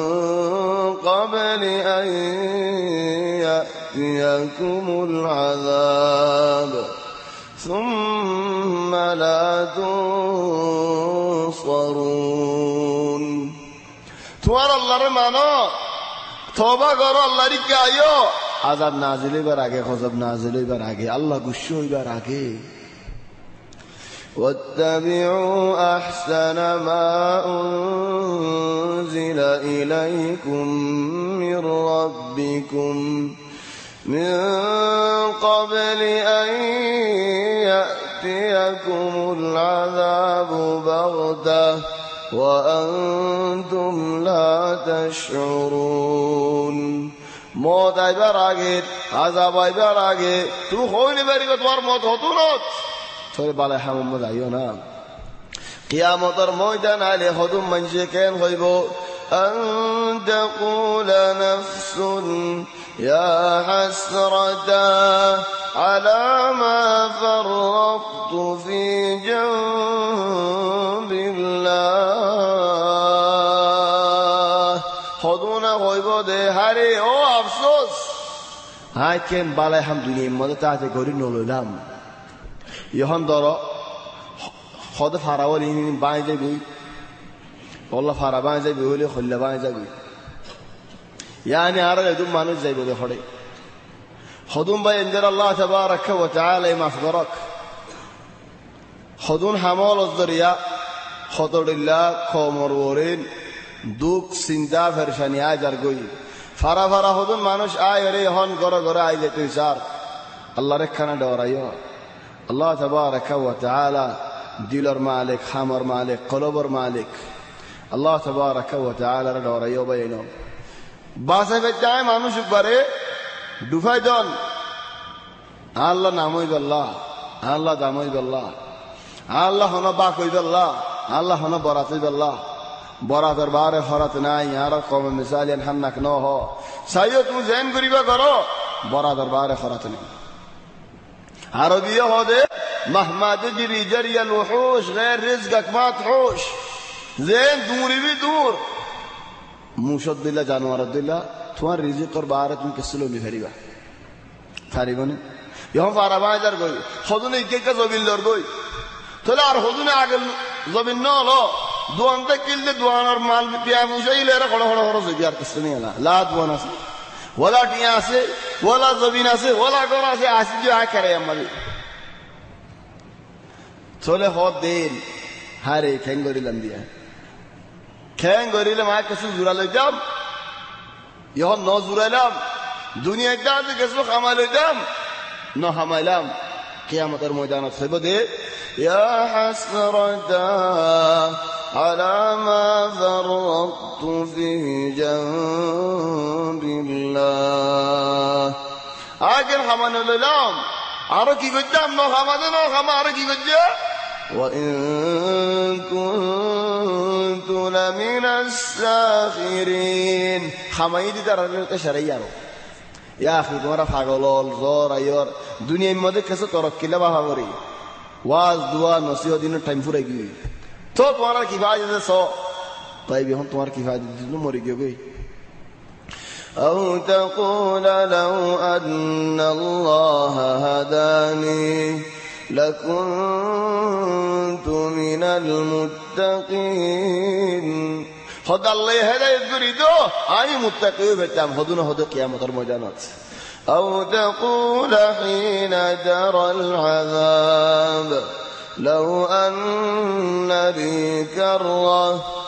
قبل أن يأتيكم العذاب ثم لا تنصرون তোমার আল্লাহর মানো তওবা করো আল্লাহর গায়ো আযাব নাযিল হইবার আগে গজব নাযিল হইবার আগে আল্লাহ গুসা হইবার আগে واتبعوا أحسن ما أنزل إليكم من ربكم من قبل أن يأتيكم العذاب بغتة وأنتم لا تشعرون موت আইবার আগে আযাব আইবার আগে তুমি হইলে বাড়ি তোমার মত হতো না তোরে বালে হামুদ আইও না কিয়ামতের ময়দান আলে হদুম মানুষে কেন হইব أن تقول نفس يا حسرة على ما فرطت في جنب الله خذونا হইব দে হারে ও আফসোস হাই কেন বালে হাম দুনিয়ার মধ্যে তাতে গরি নলইলাম ইহন ধরো হদ ফারাওয়াল ইন বাই যাবি والله فارا باي زي بيقولي خله باي زي يعني عرض يدوم মানুষ যাইবো দেখড়ে خدون باي عند الله تبارك وتعالى ما فقرك خدون حمال الذريا خطر الله قومر ورين দুঃখ চিন্তা ফেরশানি আজার গই ফারা ফারা خدون মানুষ আয় রে হন গরে গরে আইলে তুই স্যার আল্লাহর খানা ডরাইও আল্লাহ تبارك وتعالى দিলর মালিক খামর মালিক কলবর মালিক আল্লাহ তাবারাকা ওয়া তাআলা ডরাইও বাইনো বাসে বেচায় মানুষ উপরে ডুবাই দন আল্লাহ নাম হইবে আল্লাহ আল্লাহ দাম হইবে আল্লাহ আল্লাহ হন বাক হইবে আল্লাহ আল্লাহ হন বরাত হইবে আল্লাহ বরাতের বারে ফরাত নাই আর কম মিসালিয়ান হান্নাক ন হ সাইয়ো তুমি জেন করিবা করো বরাতের বারে ফরাত নাই আরবিয় হদে মাহমাদ জিরি জারিয়াল ওহুশ غير رزقك ما تحوش زين دوري بي دور موشد দিলা জানোয়ার দিলা তোমার রিজিকের বারে তুমি কিসলো মি ফেরিবা ফারিবনি ইহন ফারা বাজার গই হদুনে কে জবিল দর গই তোলা আর হদুনে আগে জবিন ন হলো দুয়ানতে কিলতে দুয়ানার মাল পিয়া মুসাইলে এরা খড় খড় খড় জবি আর কিছু নেই লা দুয়ান আছে ওলা টিয়া আছে ওলা জবিন আছে ওলা ঘর আছে আসি যে আয় করে আমাদের চলে হদ দিন হারে খেং গরিলাম দিয়া খেং গরিলাম আয় কিছু জুড়া লইতাম ইহন ন জুড়াইলাম দুনিয়া যাতে কিছু খামাই লইতাম ন হামাইলাম কিয়ামতের ময়দানত হইব দে ইয়া হাসরাতা আলা মা ফাররাতু ফি জানবিল্লাহ আগে হামানো লইলাম আরো কি করতাম ন হামাদে ন হামা আরো কি করছে وإن كنت لمن الساخرين خمايدي ترى شريانو يا أخي تمہارا পাগল জোর আইর দুনিয়ার মধ্যে কিছু তরক্কিলা বাবা করি ওয়াজ দোয়া নসিহত দিন টাইম ফুরাই গই তো তোমার কি ফায়দা দেছো তাই বিহন তোমার কি ফায়দা দিন মরি গই أو تقول لو أن الله هداني لكنت من المتقين خد الله هداية بريدو أي متقي بتام خدونا هدو قيامة المجانات أو تقول حين ترى العذاب لو أن لي كرة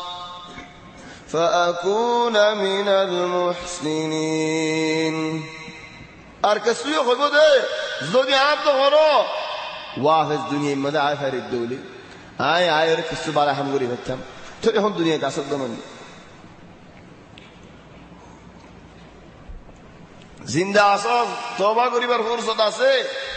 فأكون من المحسنين أركسوي خبودة زودي عبد غرو وافز دنيا مدى عافر الدولي آي ركسو بالا حمغوري فتام تريهم دنيا تاسد دمان زندہ آساز توبہ قریبر فرصت آسے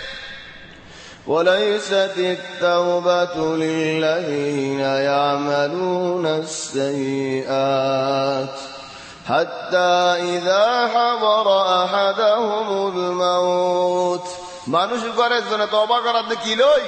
وليست التوبة للذين يعملون السيئات حتى إذا حضر أحدهم الموت মানুষ করে জন্য তওবা করার কি লই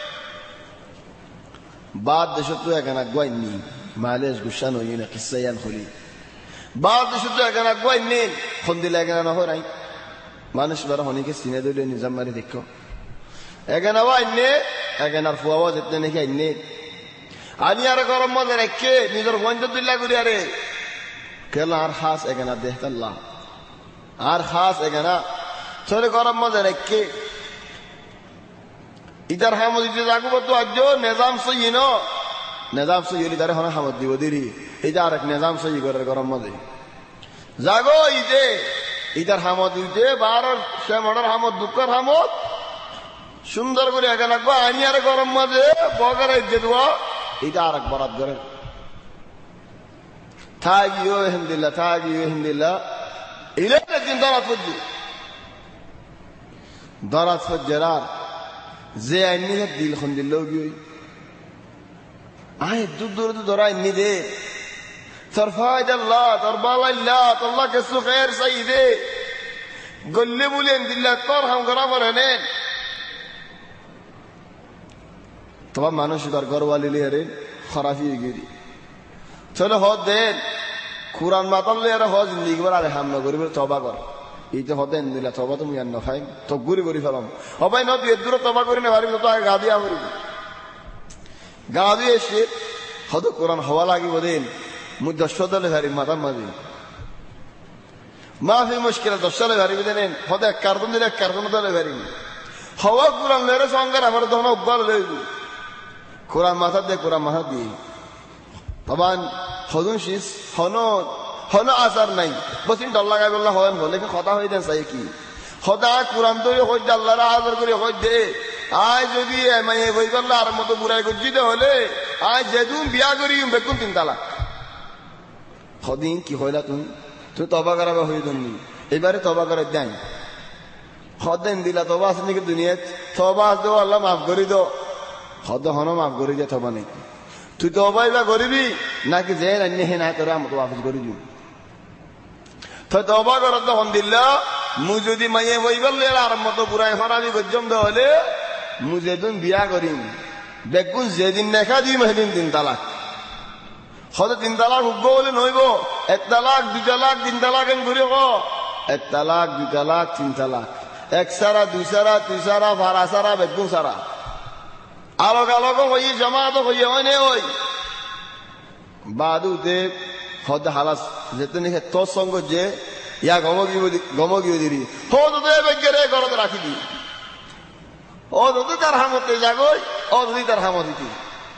বাদ দেশ তো এখানে গয়নি মালেশ গুশান হইনা কিসায়ান হলি বাদ দেশ তো এখানে গয়নি কোন দিলে এখানে না হয় মানুষ বড় হনিকে সিনে দিলে নিজাম মারি দেখো এখানে আইনে এখানে আর ফুয়াবা যেতে নাকি আইনে আনি আর গরম মজা রেখে নিজের পঞ্চায়েত করি আরে কেন আর খাস এখানে দেখতাল্লাহ আর খাস এখানে চলে গরম মজা রেখে ইতার হামদ দিতে যাবো তো আজ নিজাম সই নিজাম সই তারে হন হামদ দিব দিরি এটা আর এক নিজাম সই করে গরম মজে জাগো ইতে ইতার হামদ দিতে বারোর সে মডার হামদ দুঃখের হামদ সুন্দর করে একে লাগবো আনি আর গরম মাঝে বগারে দিয়ে দেবো এটা আর এক বরাদ করে থাকিও হিন্দিল্লা ইলে একদিন দরাজ ফজ্জেরার যে আইনি দিল খন দিল গিয়ে আয় দূর ধরা আইনি দে তোর ফায়দা আল্লাহ তোর বালাইল্লাহ তোল্লাহ কেসু খের চাই দে গল্লে বলেন দিল্লা তোর হাম করা পরে নেন তোমার মানুষ তার গরওয়ালি লিয়ারে খরাফি গিরি চলে হদ দেন কুরআন মাতাল লিয়ারে হজ জিন্দিগি আরে হামলা করিবে তওবা কর এইটা হদেন দিলা তওবা তুমি আর না খাই তো গুরি করি ফেলাম হবাই ন তুই দূর তওবা করি না পারিব তো আগে গা দিয়া করিব গা দিয়ে এসে হদ কোরআন হওয়া লাগিব দেন মুই 10 দলে হারি মাথা মাঝি মাফি মুশকিল 10 দলে হারি দেন হদ এক কার্টুন দিলে এক কার্টুন দলে হারি হওয়া কোরআন লেরে সঙ্গে আমার দহন উব্বাল লইব কোরআন মাথা দিয়ে কোরআন মাথা দিয়ে তবান হদুন শীষ হন আসার নাই বসিন ডল লাগাই বললা হন বলে কথা হয়ে দেন চাই কি সদা কোরআন তো হই আল্লাহরা হাজার করে হই দে আয় যদি এমাই বই করলে আর মতো বুড়াই গজ্জিতে হলে আয় যেদিন বিয়া করি বেকুন 3 তালাক সদিন কি হইলা তুই তবা করাবা হই দনি এবারে তবা করে দেন সদেন দিলা তবা আছে নাকি দুনিয়াত তবা আছে আল্লাহ মাফ করে দো হদ হন মাফ করে দিয়ে তবা নেই তুই তবাই বা করিবি নাকি যে রান্নে হে না তোরা মতো ওয়াফিস করে দিবি তো তবা করার তখন দিল্লা মু যদি মাইয়ে বই বললে আর মতো বুড়াই খরাবি গজ্জম দে হলে মু যেদিন বিয়া করিম বেগুন যেদিন দেখা দিম সেদিন 3 তালাক হদ 3 তালাক উগ্গ বলে নইব 1 তালাক 2 তালাক 3 তালাক এন ঘুরে ক 1 তালাক 2 তালাক 3 তালাক 1 সারা 2 সারা 3 সারা ভাড়া সারা বেগুন সারা আলোক আলোক হইয়ে জমাত হইয়ে মানে ওই বাদুতে হদ হালাস যেতে নাকি তোর সঙ্গ যে ইয়া গমগিয়ে দিবি হদ বেগেরে ঘরতে রাখি দি ও যদি তার হামতে যাগই ও যদি তার হাম দিতি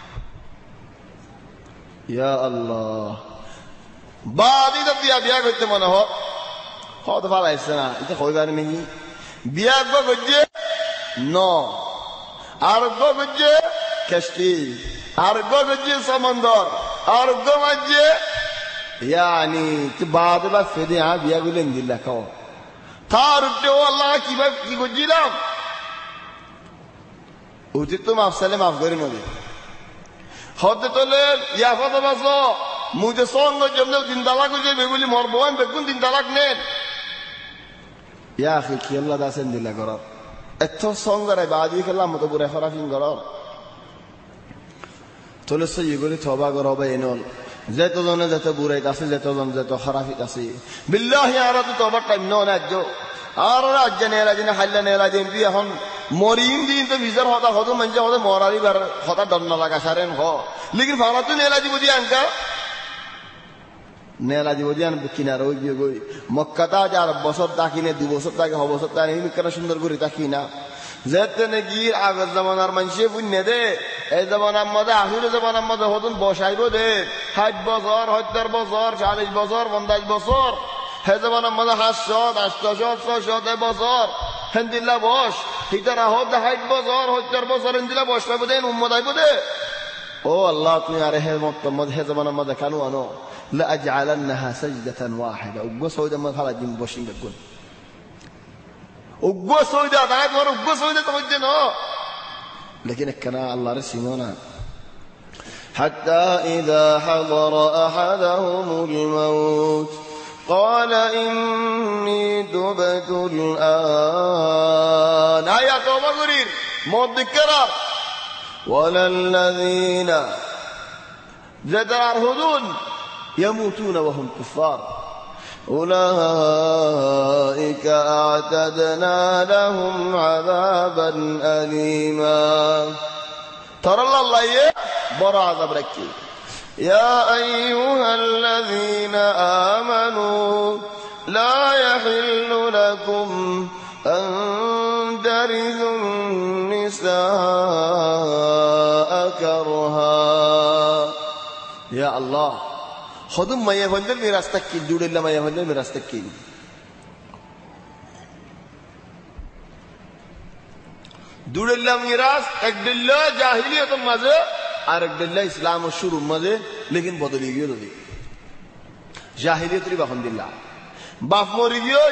ইয়া আল্লাহ বাদি তো বিয়া করতে মনে হদ ভালাইছে না এটা হইবার নাকি বিয়া করছে ন আরোগ্য করছে কেষ্টি আরোগ্য করছে সমন্দর আরোগ্য মাঝে ইয়ানি বাদ বা ফেদে বিয়া গুলেন দিল্লা খাও তার উঠে আল্লাহ কিভাবে কি করছিলাম উচিত তো মাফ সালে মাফ করে নেবে হতে তোলে ইয়া কথা বাস মুঝে সঙ্গ জন্য 3 তালাক হয়েছে বেগুলি মরবো বেগুন 3 তালাক নেন ইয়া কি আল্লাহ দাসেন দিল্লা করার এত সঙ্গরে বাজি খেলাম মতো বুড়ে খরাফিন কর তোলে সই করে থবা কর হবে এনল যেতজনে যেত বুড়াইত আছে যেতজন যেত খরাফিত আছে বিল্লাহি আর তো তবার টাইম নাজ্য আর রাজ্য নেলা দিন হাল্লা নেলা দিন তুই এখন মরিম দিন তো ভিজার হতা হতো মানুষ হতে মরারি বার হতা দন্ন লাগা সারেন হ লেকিন ভাড়া তো নেলা দিব দিয়ে আনকা নেলা দিব দিয়ে আনবো কিনার ওই গিয়ে গই মক্কাতা যার বছর তাকি নে 2 বছর তাকে বছর তাই কেন সুন্দর করে তাকি না যেতে নাকি আগের জমানার মানুষে পুণ্যে দে এই জমানার মধ্যে আখির জমানার মধ্যে হতুন বসাইব দে 60 বছর 70 বছর 40 বছর 50 বছর হে জমানার মধ্যে 700 800 600 বছর হেন্দিল্লা বস হিতারা হতে 60 বছর 70 বছর হেন্দিল্লা বস পাইব দেন উম্মত আইব দে ও আল্লাহ তুমি আরে হে মধ্যে হে জমানার মধ্যে কেন আনো লা আজআলান্নাহা সাজদাতান ওয়াহিদা উগ্গ সৌদা মধ্যে খালা জিম বসিং বেগুন উগ্গ সৌদা তাই তোমার উগ্গ সৌদা তো হচ্ছে না لكن كنا الله رسمنا حتى إذا حضر أحدهم الموت قال إني تبت الآن آيات ومغرير موت ذكرى ولا الذين زدر الهدون يموتون وهم كفار أولئك أعتدنا لهم عذابا أليما ترى الله برا عذاب ركي يا أيها الذين آمنوا لا يحل لكم أن ترثوا النساء كرها يا الله خدم ما يفندل ميراثك كي جود الله ما يفندل ميراثك كي جود الله ميراث أقدل جاهلية مزه أقدل إسلام الشروع مزه لكن بدلي گيو دي جاهلية تري بفند الله باف موري گيو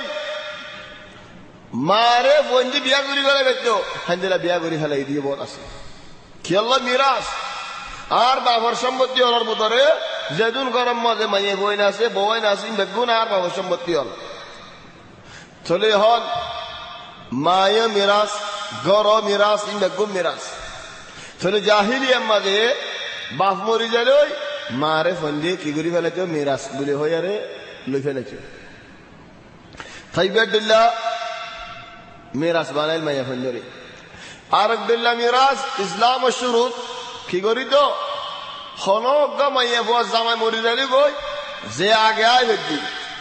مارے فونجي بيا گوري گلا بيتو هندلا بيا گوري هلاي دي بہت اسي كي الله ميراث আর বাবার সম্পত্তি হলার ভিতরে যেদিন গরম মাঝে মাইয়ে বই না আছে বই না আছে বেগুন আর বাবার সম্পত্তি হল চলে হল মায়ে মিরাস গর মিরাস বেগুন মিরাস চলে জাহিলিয়ার মাঝে বাপ মরি গেল মারে ফন্দি কি করি ফেলেছ মিরাস বলে হই আরে লই ফেলেছ তাইবাদুল্লাহ মিরাস বানাইল মাইয়া ফন্দি আর আব্দুল্লাহ মিরাস ইসলাম শুরুত কি করি তো হনক মাইয়া বস জামাই মরি যালি গই যে আগে আয় বেদি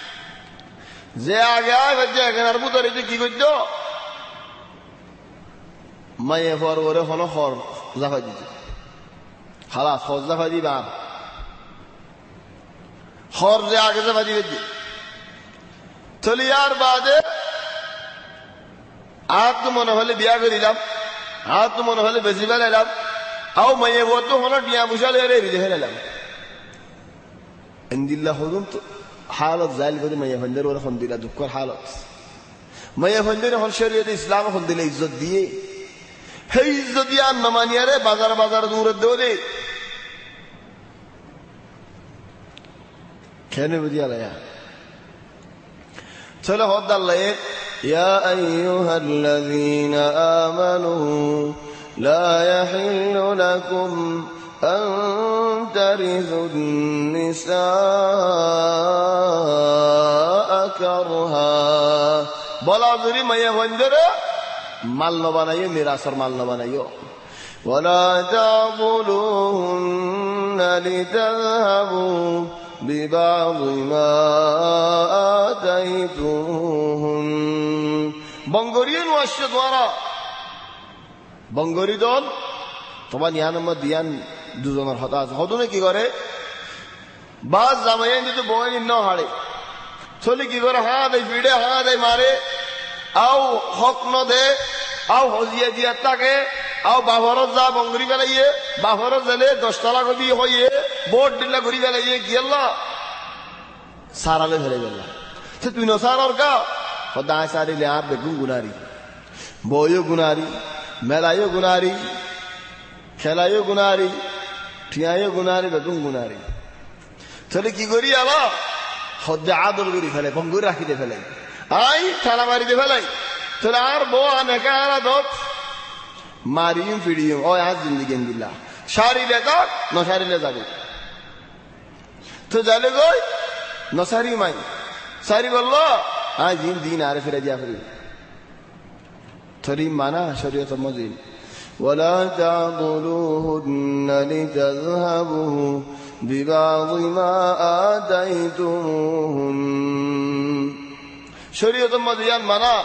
এখানের ভিতরে কি করত মাইয়া ফর ওরে হন হর জাফা দিত খালাস হর জাফা দিবা হর যে আগে জাফা দিবে চলিয়ার বাদে আর তো মনে হলে বিয়া করিলাম আর তো মনে হলে বেশি বেলাইলাম أو ما يبغوا هنا ديا مشالة ريبي ده هلا عند الله هذون حالات زال كده ما يفندر ولا خنديلا دكتور حالات ما يفندر هون شريعة الإسلام خنديلا إزداد ديه هي إزداد ديه أن نمانياره بازار دور الدولة كأنه بدي على يا تلا هذا الله يا أيها الذين آمنوا لا يحل لكم أن ترثوا النساء كرها بلا ذري ما يفندر مال نبانيو ميراثر مال نبانيو ولا تعضلوهن لتذهبوا ببعض ما آتيتوهن بنغوريين واشدوارا বঙ্গরি দল তোমার নিয়ানম্বর দিয়ান দুজনের হতা আছে হদুনে কি করে বাস জামাইয়ান যদি বই ন হাড়ে চলে কি করে হা দেয় ভিড়ে হা দেয় মারে আও হক ন দে আও হজিয়া দিয়া তাকে আও বাহরত যা বঙ্গরি বেলাইয়ে বাহরত জেলে 10 তলা কবি হইয়ে বোর্ড দিলা ঘুরি বেলাইয়ে গিয়াল্লা সারালে ফেলে গেল সে তুই ন সারার কা হদায় সারিলে আর বেগুন গুনারি বইও গুনারি মেলায়ও গুনারি খেলায়ও গুনারি ঠিয়ায়ও গুনারি বেগুন গুনারি তাহলে কি করি আবার হদ্দে আদল করি ফেলে ভঙ্গুর রাখিতে ফেলে আই ঠেলা মারিতে ফেলাই তাহলে আর বো আনেকা আর দত মারিম ফিরিম ও আজ জিন্দিগি দিল্লা সারিলে যাক নসারিলে যাবে তো জালে গই নসারি মাই সারি বললো আজ দিন আরে ফিরে দিয়া ফিরি تريم معناها شريعة المزين ولا تعضلوهن لتذهبوا ببعض ما آتيتموهن شريعة المزين معناها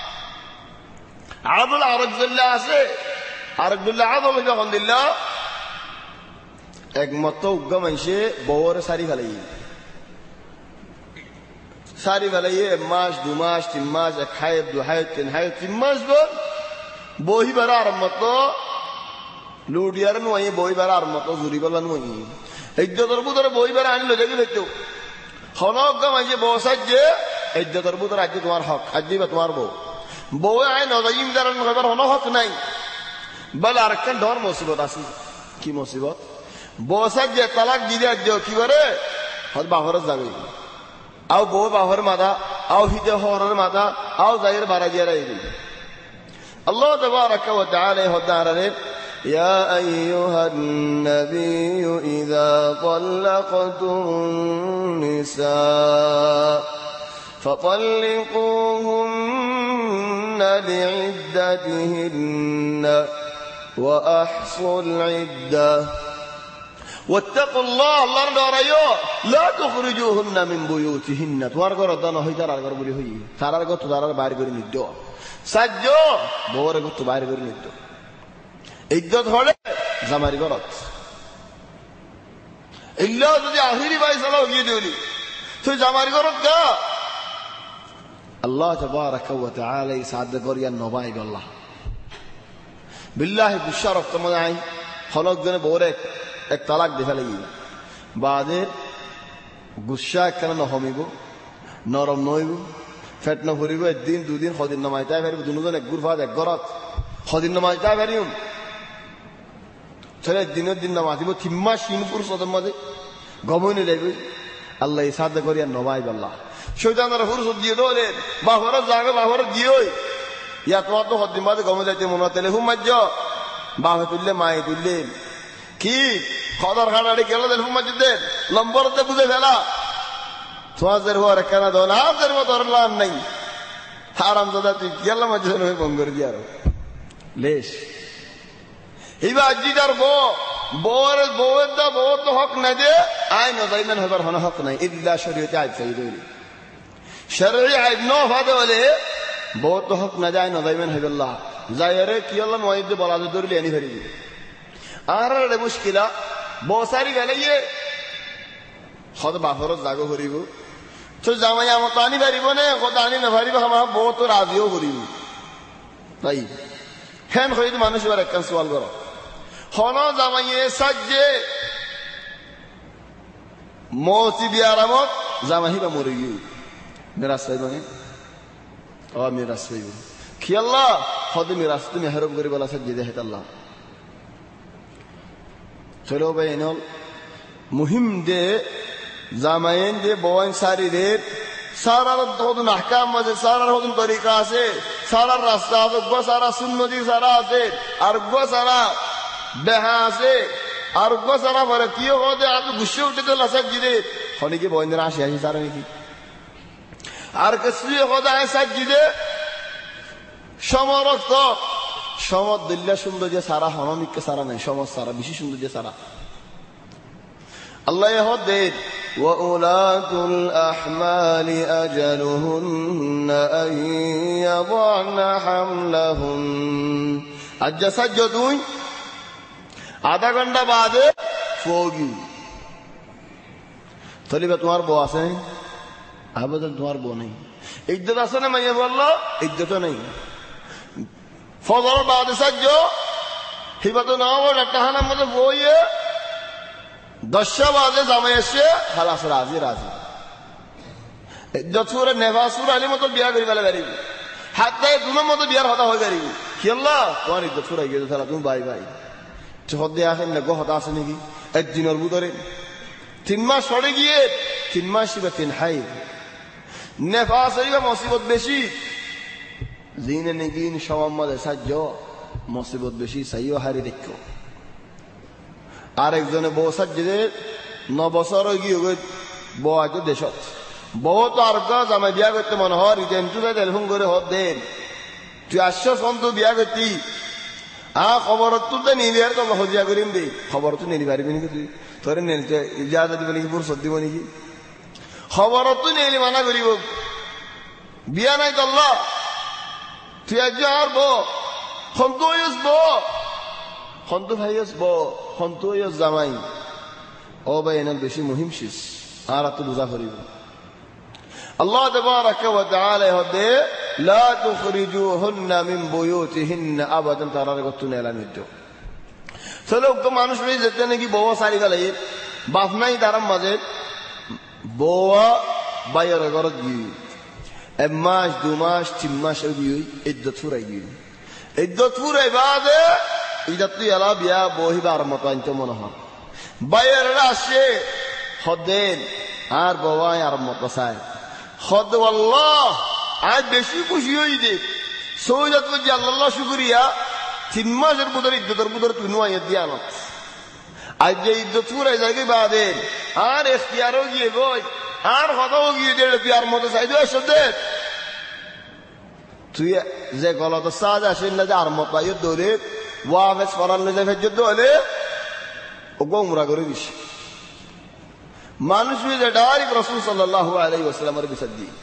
عضل عرق الله سي عرق الله عضل بخند الله এক মত উগ্র মানুষে বউরে সারি ফেলাই সারি ফেলাইয়ে 1 মাস 2 মাস 3 মাস 1 হাইব 2 হাইব 3 হাইব 3 মাস বহি বার আর মত লুডিয়ার নয় বহি বার আর মত জুরি বলা নয় ইজ্জতর বুতরে বহি বার আনলো দেখি দেখো হনক মাঝে বসাজ্জে ইজ্জতর বুতরে আজ তোমার হক আজ দিবা তোমার বউ আই নজাইম দারন খবর হন হক নাই বল আরেকটা ডর মুসিবত আছে কি মুসিবত বসাজ্জে তালাক দিলে আজ কি করে হদ বাহরত যাবে আও বউ বাহর মাদা আও হিতে হরের মাদা আও জায়ের বারা জিয়ারা এই الله تبارك وتعالى هدارنا يا أيها النبي إذا طلقتم النساء فطلقوهن لعدتهن وأحصوا العدة واتقوا الله الله نرى لا تخرجوهن من بيوتهن توار غور دنا هي تار غور بولي هي تار غور تار বাইরে করে নিদ্দ সাজ্জো বউরে গো তো বাইরে করে নিদ্দ ইজ্জত হলে জামারি গরত ইল্লা যদি আখিরি বাইসালা হইয়ে দিলি তুই জামারি গরত গা আল্লাহ তাবারাকা ওয়া তাআলা ইসাদ করিয়া নবাই আল্লাহ বিল্লাহি বিশারফ তোমাই হলক জনে বউরে এক তালাক দেখা লাগি বাদে গুসা কেন নহমিব নরম নইব ফেট ন ভরিব একদিন দুদিন সদিন নমাইতাই পারিব দুজন এক গুরফাত এক গরত সদিন নমাইতাই পারিম ছেলে দিনের দিন নমাতিব তিম্মা সিনপুর সদর মাঝে গমনে যাইব আল্লাহ ইসাদ করিয়া নবাই আল্লাহ শয়তানরা ফুরসত দিয়ে দলে বাহর জাগে বাহর দিওই ইয়া তোমার তো সদিন মাঝে গমে যাইতে মনে তেলে হুম মাজ্জ বাহে তুললে মায়ে তুললে কি খদর খাড়াড়ি গেল দেন হুম মাজ্জ দেন লম্বরতে বুঝে ফেলা তোমাদের হওয়ার কেন দোন আমাদের মতো লাভ নাই হারাম দাদা তুই গেলাম মাঝে বন্ধ করে দিয়ে আরো লেশ এইবার জিদার বউয়ের দা বউ তো হক না দে আইন দাইমান হবার হন হক নাই ইল্লা শরীয়তে আইব চাই দইল শরঈ আইব ন ফাদে বলে বউ তো হক না যায় না দাইমান হইবাল্লাহ যায়রে কি আল্লাহ মইদে বলা যে দরিলে আনি ফেরি আর রে মুশকিলা বউ সারি গেলে ইয়ে হদ বাফরত জাগো করিব তো জামাই আমত আনি পারিব না কত আনি না পারিব আমার বউ তো রাজিও করিব তাই হেন হইতে মানুষ এবার একখান সওয়াল করো হন জামাইয়ে সাজ্জে মৌসি বিয়ারামত জামাই বা মরে গিয়ে মেরাজ পাইব না ও মেরাজ পাইব কি আল্লাহ হদে মেরাজ তুমি হেরব করি বলা সাজ্জে দেহে আল্লাহ চলো ভাই এনল মুহিম দে জামাইন দে বওয়ান সারিদের সারার হদুন আহকাম আছে সারার হদুন তরিকা আছে সারার রাস্তা আছে গো সারা সুন্নতি সারা আছে আর গো সারা বেহা আছে আর গো সারা পরে কি হদে আজ গুছে উঠে তো লাসাক জিদে হনিকে বইনরা আসি আসি সারা নাকি আর কিছু হদা আছে জিদে সমরক্ত সমদ দিল্লা সুন্দর যে সারা হনমিককে সারা নাই সমদ সারা বেশি সুন্দর যে সারা আল্লাহ হদে وَأُولَاتُ الْأَحْمَالِ أَجَلُهُنَّ أَن يَضَعْنَ حَمْلَهُنَّ আজ সাজ্জতুই আধা ঘন্টা বাদে ফোগি তলিবা তোমার বউ আছে আবেদন তোমার বউ নেই ইজ্জত আছে না মাইয়া বললো ইজ্জত নেই ফজর বাদে সাজ্জ হিবা তো নাও একটা হানার মধ্যে বইয়ে 10 বাজে জামাই এসে খালাস রাজি রাজি যতরে নেভাসুর আলী মতো বিয়া করি ফেলে পারিব হাতে দুনোর মতো বিয়ার হতা হয়ে পারিব কি আল্লাহ তোমার ইজ্জত ফুরাই গেছে তাহলে তুমি বাই বাই হদে আসেন না গো হতা আছে নাকি একদিনের ভিতরে 3 মাস সরে গিয়ে 3 মাস বা 3 হাই নেফাস হইবা মুসিবত বেশি জিনে নেগিন সমাম্মাদে সাজ্জ মুসিবত বেশি সাইও হারি দেখো আরেকজনে বউ সাজ্জে 9 বছর গিয়ে বউ আজ দেশত বউ তো আর জামাই বিয়া করতে মনে হয় রিটেন টু টেলিফোন করে হদ দেন তুই আসছ সন্ত বিয়া করতি খবর তুলতে নিবি আর তো হজিয়া করিম দে খবর তো নিলি পারিবি নাকি তুই তোরে নিলতে ইজাজত দিবে নাকি পুরুষ দিব নাকি খবর তো নিলি মানা করিব বিয়া নাই তো আল্লাহ তুই আজ আর বউ সন্তোষ বউ সন্তু ভাইয়স বউ সন্তোষ জামাই ও ভাই এনার বেশি মুহিম শেষ আর তো বুঝা করিব আল্লাহ তাবারাকা ওয়া তাআলা হদে লা তুখরিজুহুন্না মিন বুয়ুতিহিন্না আবাদান তারার গতুন এলান হইতো চলো তো মানুষ রই যেতে নাকি বউ সারি গেলে বাপ নাই তারার মাঝে বউ বাইরে ঘরত গিয়ে 1 মাস 2 মাস 3 মাস গিয়ে ইদ্দত ফুরাই গিয়ে ইদ্দত ফুরাই বাদে ইদ্দত এলা বিয়া বহিবার মতো আনতে মনে হয় বাইরে আসে হদেন আর বউাই আর মতো চায় হদ আল্লাহ আজ বেশি খুশি হই দে সৌজাত বলছি আল্লাহ শুকরিয়া 3 মাসের ভিতরে ইদ্দতের ভিতরে তুই নয় দিয়া আজ যে ইদ্দত ফুরাই যায় বাদে আর এখতিয়ারও গিয়ে বই আর কত গিয়ে দেড় বিয়ার মতো চাইতে আসতে তুই যে গলত সাজ আসেন না যে আর মত পাই দৌড়ে ওয়াফেস ফরান যে ফের দৌড়ে ও গোমরা করে দিস মানুষ যে ডাইরেক্ট রাসূল সাল্লাল্লাহু আলাইহি ওয়াসাল্লামের বিচার দিয়ে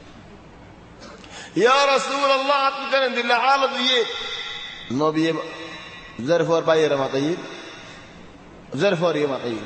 ইয়া রাসূলুল্লাহ আপনি করেন দিলে হালত দিয়ে নবী জরফর বাইরে মাতাই জরফর ইয়ে মাতাই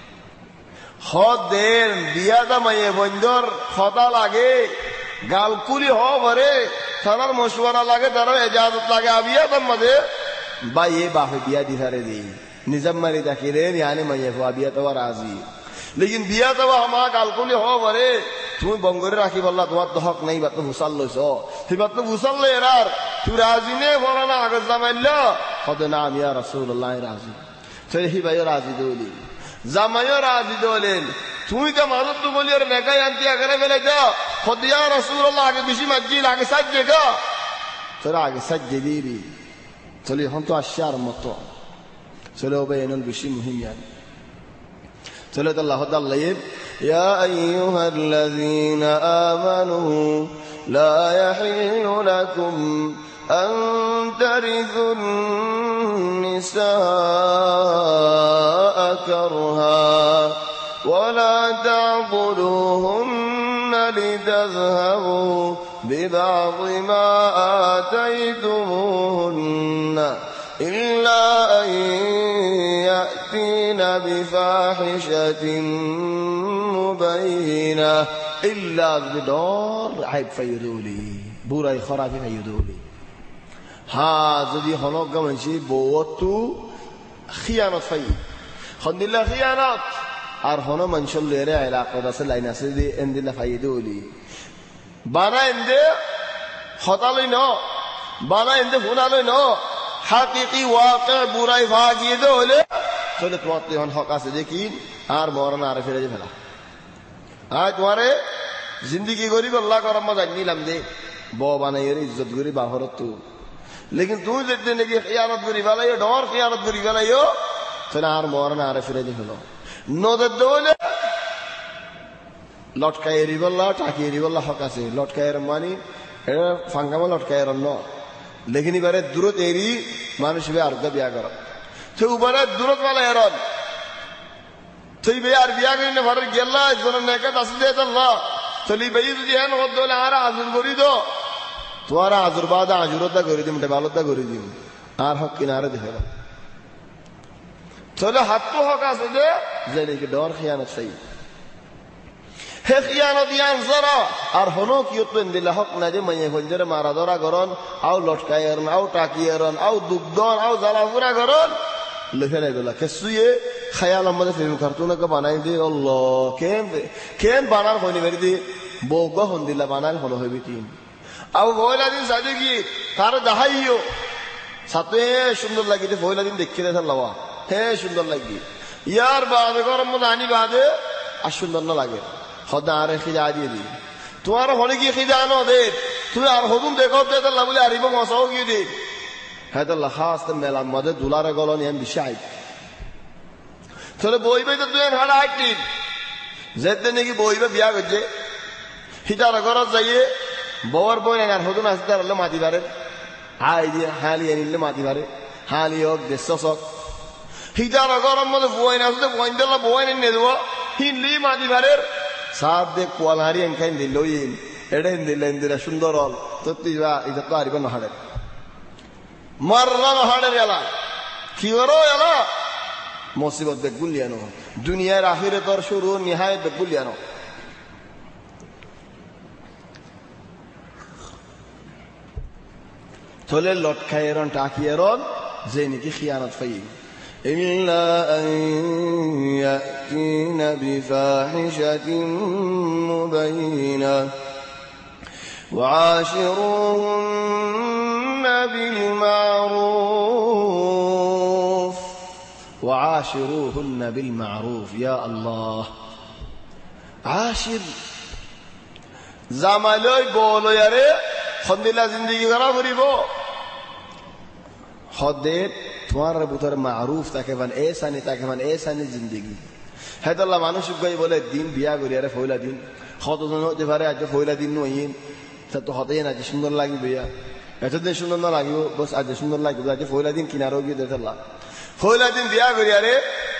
হদের বিয়া দামাইয়ে বন্দর খতা লাগে গালকুলি হরে তারার মশওয়ারা লাগে তারার ইজাজত লাগে আবিয়া দামাদে বাইয়ে বাহে বিয়া দিহারে দি নিজাম মারি দাখিরে ইয়ানি মাইয়ে আবিয়া তো রাজি लेकिन बिया तो हमा गालकुली हरे তুমি বঙ্গরে রাখি বললা তোমার তো হক নাই বাত ভুসাল লইছ সেই বাত ভুসাল লই এরার তুই রাজি নে বলা না আগে জামাইল হদে না আমি ইয়া রাসূলুল্লাহ রাজি সেই হি ভাই রাজি দলি জামাইও রাজি দলেন তুই কা মাদত তো বলি আর নেকাই আনতি আগে বেলে দাও হদে ইয়া রাসূলুল্লাহ আগে বেশি মসজিদ আগে সাজে গা তোরা আগে সাজে দিবি চলি হন তো আশার মত চলে ওবেনুল বেশি মুহিম يعني سلط الله تعالى يا أيها الذين آمنوا لا يحل لكم أن ترثوا النساء كرها ولا تعضلوهن لتذهبوا ببعض ما آتيتموهن إلا أن يأتين بفاحشة مبينة إلا بدار عيب فيدولي بوراي خرافي فيدولي ها زدي خلق منشي بوتو خيانة في خد الله خيانة أرهنا من شل يرى علاقة رسول الله نسدي عند الله فيدولي بانا عند خطالي نو بانا عند فنالي نو হাকিকি ওয়াকা বুরাই ভাগিয়ে দলে চলে তোমার তো এখন হক আছে দেখি আর মরনা আর ফিরে ফেলা আজ তোমারে জিন্দেগি গরিব আল্লাহ করম জানিলাম দে বউ বানাইয়ের ইজ্জত করি বাহরত তো লেকিন তুই যদি নাকি খিয়ানত করি ফেলাইও ডর খিয়ানত করি ফেলাইও তাহলে আর মরনা আর ফিরে ফেলো নদের দলে লটকাই এরিবল্লা টাকি এরিবল্লা হক আছে লটকাইয়ের মানি এটা ফাঙ্গামা লটকাইয়ের অন্য लेकिन इबारे दूरत एरी मानुष बे अर्ध बिया कर तो उबारे दूरत वाला एरन तो बे यार बिया करने भर गेला जोन नेकत असले तल्ला चली बई तुझे हन गदोले आरा आजुर करी दो तुम्हारा आजुर बाद आजुरता करी दी मटे बालता करी दी आर हक किनारे दिखेगा चलो हाथ तो हक আছে যে জেনে কি ডর খিয়ানত সই হে খিয়ানত ইয়ান জরা আর হনো কিয়তন দিলা হক না যে মাইয়ে হঞ্জরে মারা ধরা করন আও লটকায়েরন আও টাকিয়েরন আও দুগদন আও জালাপুরা করন লফেলাই গলা কেসুয়ে খায়াল আমাদে ফেরু কার্টুনে কে বানাই দি আল্লাহ কেন বানার হইনি বেরি দি বউগ হন দিলা বানাল হলো হইবি তিন আও বইলা দিন সাজে কি তার দাহাইও সাথে সুন্দর লাগিতে বইলা দিন দেখতে দেন লাওয়া হে সুন্দর লাগি ইয়ার বাদে গরম মধ্যে আনি বাদে আর সুন্দর না লাগে খোদা আরে খিজা দিয়ে দি তোমার হলে কি খিজা আনো দে তুমি আর হুকুম দেখো দে আল্লাহ বলে আরিব মসাও কি দি হ্যাঁ আল্লাহ খাস মেলা মধ্যে দুলারে গলন এম বিষয় তাহলে বইবে তো তুই হাড়া হাইটি যেতে নাকি বইবে বিয়া করছে হিটার ঘর যাইয়ে বউর বই আর হুকুম আসতে আল্লাহ মাটি পারে হাই দিয়ে হালি আনিলে মাটি পারে হালি হোক দেশ হোক হিটার গরম মধ্যে বই না আসতে বই দিল্লা বই নিয়ে দেবো হিনলি মাটি পারে সাত দেখ পোয়ালারি এনখাই দিল এড়ে দিলে ইন্দিরা সুন্দর হল তো তুই এটা তো আরিব নহাড়ে মাররা নহাড়ের এলা কি করো এলা মুসিবত বেগুলিয়ানো দুনিয়ার আখিরে তোর শুরু নিহায় বেগুলিয়ানো তোলে লটখায়েরন টাকিয়েরন যে নাকি খিয়ানত ফাই إلا أن يأتين بفاحشة مبينة وعاشروهن بالمعروف يا الله عاشر زمالوي بولو ياري خندلا زندگی خراب করিবো خدت তোমার ভিতরে মারুফ তাকে মানে এসানি জিন্দেগি হেতাল্লা মানুষ গাই বলে দিন বিয়া করি আরে ফয়লা দিন কতজন হতে পারে আজ ফয়লা দিন নইন তা তো হতেই না যে সুন্দর লাগবে বিয়া এতদিন সুন্দর না লাগিব বস আজ সুন্দর লাগবে আজ ফয়লা দিন কিনারও গিয়ে দেখাল্লা ফয়লা দিন বিয়া করি আরে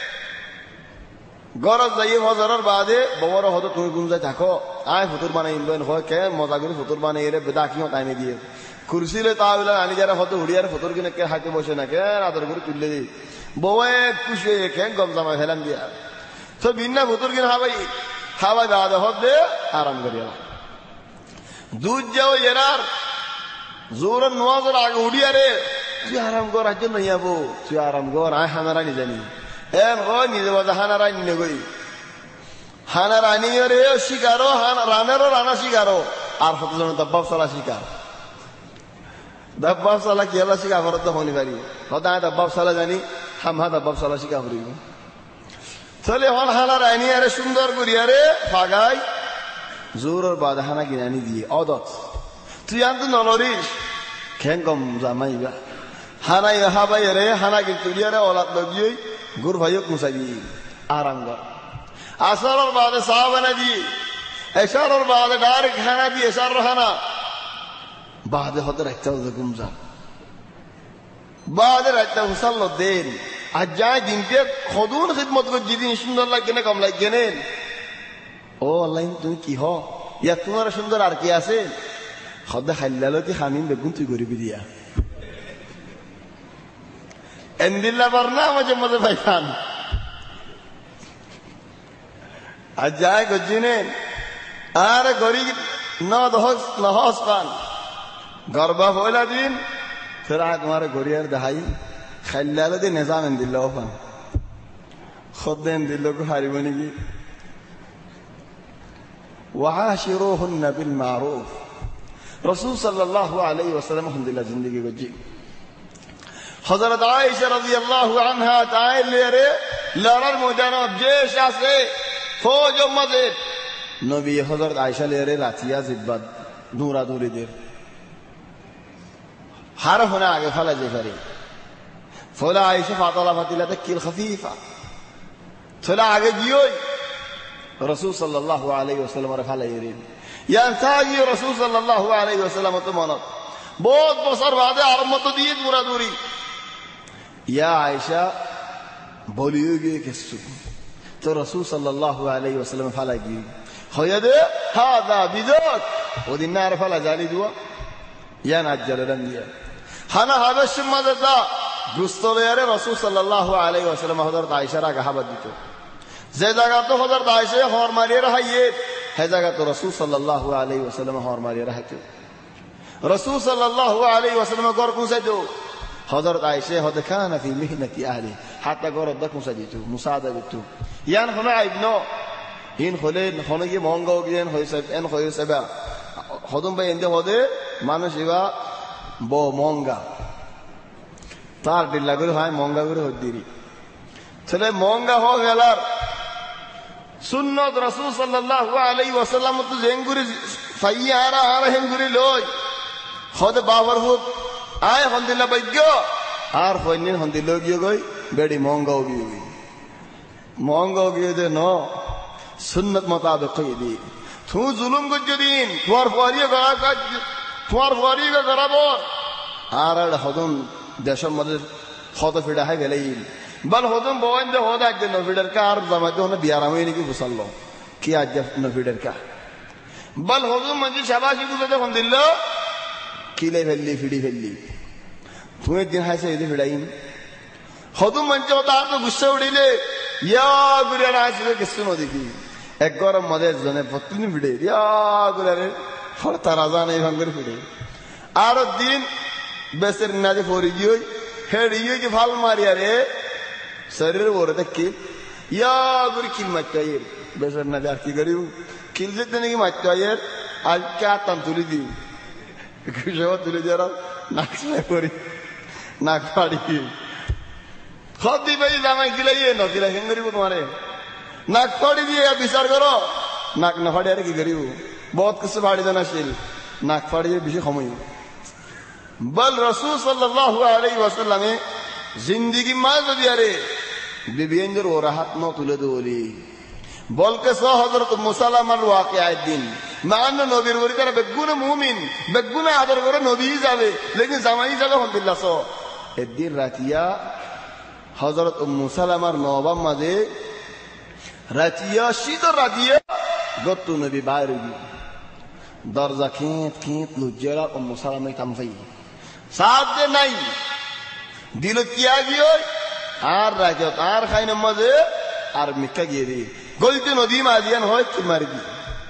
গরজ যাই হজরের বাদে বড় হতো তুমি গুম যাই থাকো আয় ফতুর বানাই ইনবেন হয় কে মজা করে ফতুর বানাই এরে বেদাকিও টাইমে দিয়ে কুরসিলে তাহলে আনি যারা হতো হুড়িয়ার ফতুর কিনে কে হাতে বসে না কে আদর করে তুললে দিই বউয়ে খুশি হয়ে কে গম জামা ফেলান দিয়া তো বিন্না ফতুর কিনে হাবাই বাদে হতে আরাম করিয়া দুধ যাও এরার জোর নোয়াজের আগে উড়িয়ারে তুই আরাম কর আজ নই যাবো তুই আরাম কর আয় হানারা নি জানি এন হয় নিজে বাজা হানারা নিয়ে গই হানা রানি রে শিকারো রানেরও রানা শিকারো আর কতজন দব্বাব সালা শিকার দব্বাব সালা কি হলা শিকার আমার তো হনি পারি হতায় দব্বাব সালা জানি হামহা দব্বাব সালা শিকার করি চলে হন হানা রানি আরে সুন্দর করিয়ারে ফাগাই জোরের বাদ হানা কিনানি দিয়ে অদত তুই আনতো নলরিস খেন কম জামাইবা হানাই হাবাই রে হানা কিন্তু ওলাদ লগিয়ে গুর ভাইক মুসাবি আরাম কর আসরের বাদে সাহাবানা দিয়ে এশারের বাদে ডাইরেক্ট খানা দিয়ে এশার খানা বাদে হতে রাখতে হবে গুমজা বাদে রাখতে হুসাল দেন আর যায় দিনকে খদুন খিদমত করে যেদিন সুন্দর লাগবে না কম লাগবে না ও আল্লাহ তুমি কি হ ইয়া তোমার সুন্দর আর কি আছে হদে খাইলালতি খামিন বেগুন তুই গরিবি দিয়া এন্দিল্লা বার না মাঝে মাঝে পাইখান আর যায় গজিনে আর গরিব নহস পান গর্বা হইলা দিন ফের আয় তোমার গরিয়ার দেখাই খাইলালে দিন নেজাম এন্দিল্লা পান খদ্দে এন্দিল্লা কো হারিব নাকি ওয়াশিরুহুন্না বিল মারুফ রাসূল সাল্লাল্লাহু আলাইহি ওয়াসাল্লাম আলহামদুলিল্লাহ জিন্দেগি গজি হযরত আয়েশা রাদিয়াল্লাহু আনহা তাইলে লড়ার ময়দানে জেশ আছে ফৌজ মজে নবী হযরত আয়েশা লেরে রাতিয়া জিব্বাত দূরা দূরিদের হার হোনা আগে ফলা যে পারে ফলা আয়েশা ফাতালা ফাতিলাতে কিল খফিফা ফলা আগে গিয়ে রাসূল সাল্লাল্লাহু আলাইহি ওয়াসাল্লাম এর ফালাইরে ইয়ানসাজি রাসূল সাল্লাল্লাহু আলাইহি ওয়াসাল্লাম তো মনত বহুত বছর বাদে আর মত দিয়ে দূরা দূরি ইয়া আয়েশা বলিও গিয়ে কিছু তো রাসূল সাল্লাল্লাহু আলাইহি ওয়াসাল্লাম ফালা গিয়ে হয়দে হাদা বিদাত ওদিন না আর ফালা জালি দুয়া ইয়া নাজ্জালান দিয়া হানা হাবেশ মাদাদা গুস্তলেরে রাসূল সাল্লাল্লাহু আলাইহি ওয়াসাল্লাম হযরত আয়েশার আগে হাবাত দিত যে জায়গা তো হযরত আয়েশা হর মারিয়ে রাহাইয়ে হে জায়গা তো রাসূল সাল্লাল্লাহু আলাইহি ওয়াসাল্লাম হর মারিয়ে রাহাইতো রাসূল সাল্লাল্লাহু আলাইহি ওয়াসাল্লাম গর কুসাইতো হযরত আয়েশা হদ খানা ফি মিহনাতি আহলি হাত্তা গর দক মুসাজিতো মুসাদা বিতু ইয়ান হনা ইবনো হিন খলেন হনগে মঙ্গাও গিয়েন হইছে এন হইছে বা হদম ভাই এন্ডে হদে মানুষ ইবা ব মঙ্গা তার দিল্লা করে হয় মঙ্গা করে হদ্দিরি ছেলে মঙ্গা হ গেলার সুন্নত রাসূল সাল্লাল্লাহু আলাইহি ওয়াসাল্লাম তো জেঙ্গুরি ফাইয়ারা আর হেঙ্গুরি লই হদে বাবার হুক আয় হন্দিল্লা বৈজ্ঞ আর হইনিন হন্দিল গিয়ে গই বেড়ি মঙ্গাও গিয়ে গই মঙ্গাও গিয়ে দে ন সুন্নত মোতাবেক কই দি তু জুলুম গজ দিন তোমার ফুয়ারিয়ে গড়া কাজ তোমার ফুয়ারিয়ে গড়াবো আর হদম দেশের মধ্যে হদ ফিডা হয় গেলেই বল হদম বওয়েন্দে হদ একদিন নফিডের কা আর জামাতে হনে বিয়ারামে নাকি বুসাল্লো কি আজ নফিডের কা বল হদম মঞ্জি শাবাশি গুজতে কোন দিল কিলে ফেললি ফিডি ফেললি তুমি দিন হাসে এদি ফিডাইন হদম মঞ্জি হতা আর তো গুসা উড়িলে ইয়া গুরিয়ার হাসিবে কিছু নদিকি এক গরম মধ্যে জনে প্রতিদিন ফিডে ইয়া গুরিয়ারে হর তারা জানে ভাঙ্গরে ফিডে আর দিন বেসের নাজে ফরি গিয়ে হেড ইয়ে কি ভাল মারিয়ারে শরীর ওরে দেখি ইয়া গুরি কিল মাচাইয়ের বেসের নাজে আর কি করিব কিল যেতে নাকি মাচাইয়ের আজ কে আতাম তুলি দিই কুশাবা তুলে যারা নাক পরি নাক ফাড়ি খদি ভাই জামাই গিলাইয়ে ন গিলা কেন করিব তোমারে নাক ফাড়ি দিয়ে বিচার করো নাক না ফাড়ি আর কি করিব বহুত কিছু ফাড়ি জানা শিল নাক ফাড়িয়ে বেশি সময় বল রাসূল সাল্লাল্লাহু আলাইহি ওয়াসাল্লামে জিন্দেগি মা যদি আরে বিবিয়েন্দ্র ওরা হাত ন তুলে দৌলি বলকে সহ হজরত মুসালামার ওয়াকে দিন মান নবীর বলি তারা বেগুনে মুমিন বেগুনে আদর করে নবী যাবে লেকিন জামাই যাবে আলহামদুলিল্লাহ সহ একদিন রাতিয়া হজরত মুসালামার নবাব মাঝে রাতিয়া শীত রাতিয়া গত্তু নবী বাইরে দরজা খেত খেত লুজ্জেরা ও মুসালামাই তামফাই সাথ দে নাই দিল কিয়া গিয়ে আর রাজত আর খাইন মাঝে আর মিক্কা গিয়ে দি গলতে নদী মাদিয়ান হয় কি মারি দি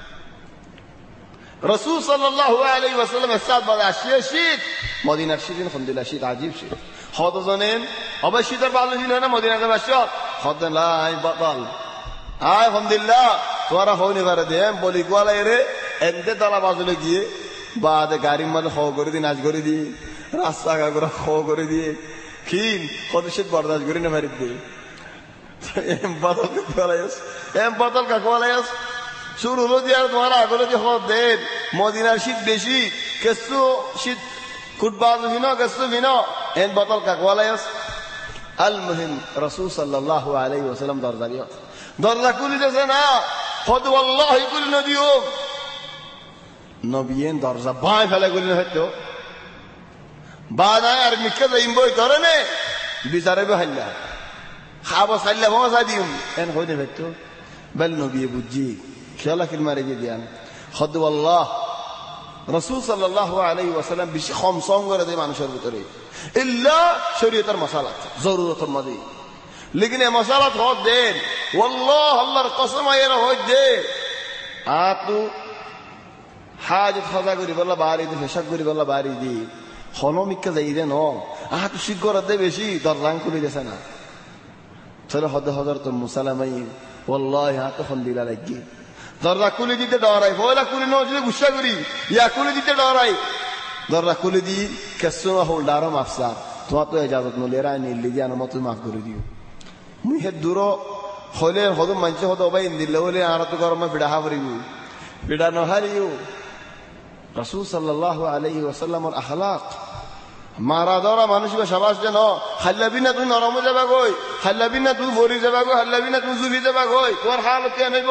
রাসূল সাল্লাল্লাহু আলাইহি ওয়াসাল্লাম সাদ বাদা শীত মদিনার শীত আলহামদুলিল্লাহ শীত আজীব শীত হদ জানেন অবশ্যই ভালো দিন না মদিনাতে বাসো হদ লাই বাতাল আয় আলহামদুলিল্লাহ তোরা হইনি পারে দে বলি গোয়ালাই রে এনতে দলা বাজলে গিয়ে বাদে গাড়ির মধ্যে হ করে দি নাচ করে দি রাস্তা করে হ করে দিয়ে খিন হদশিত বরদাস্ত করে না মারি দে এম বাতাল কাকে বলাইস শুরু হলো দিয়ে আর তোমার আগলে যে হদ দেন মদিনার শীত বেশি কেসু শীত কুটবাজ ভিনো কেসু ভিনো এন বাতাল কাকে বলাইস আল মুহিম রাসূল সাল্লাল্লাহু আলাইহি ওয়াসাল্লাম দরজা খুলে দিয়েছে না হদ ওয়াল্লাহি কুল নদিও নবিয়েন দরজা বাঁয় ফেলে গুলি হয়তো বানায় আর মিক্কা যাইম বই করে নে বিচারে হাল্লা খাবো সাল্লা ভাষা দিম এন হইতে হয়তো বেল নবী বুঝি খেলা কিল মারে গিয়ে দিয়ান হদ ওয়াল্লাহ রাসূল সাল্লাল্লাহু আলাইহি ওয়াসাল্লাম বেশি খমসম করে দেয় মানুষের ভিতরে ইল্লা শরীয়তের মাসালাত জরুরতের মধ্যে লেকিন এই মাসালাত হদ দেন ওয়াল্লাহ আল্লাহর কসম এরা হদ দে আতু হাজত খাজা করি বলা বাড়ি দি পেশাব করি বলা বাড়ি দি হনমিকা যাই দে ন আতু শিগর দে বেশি দরজাং খুলে দেছে না চলে হদ হযরত মুসালামাই ওয়াল্লাহি হাত খন দিলা লাগি দরজা খুলে দিতে ডরাই বলা খুলে ন যদি গুসা করি ইয়া খুলে দিতে ডরাই দরজা খুলে দি কেসো হোল্ডারো মাফসা তোমার তো ইজাজত ন লেরা নিলি জান মত মাফ করে দিও মুই হে দূর হলে হদ মানছে হদ ভাই দিলে হলে আর তো গরম বিড়া হাবরিব বিড়া ন হারিও রাসূল সাল্লাল্লাহু আলাইহি ওয়াসাল্লামের আখলাক মারা ধরা মানুষকে সাবাস যেন হাল্লাবি না তুই নরম যাবা গই হাল্লাবি না তুই বরি যাবা গই হাল্লাবি না তুই জুবি যাবা গই তোর হাল কে নেব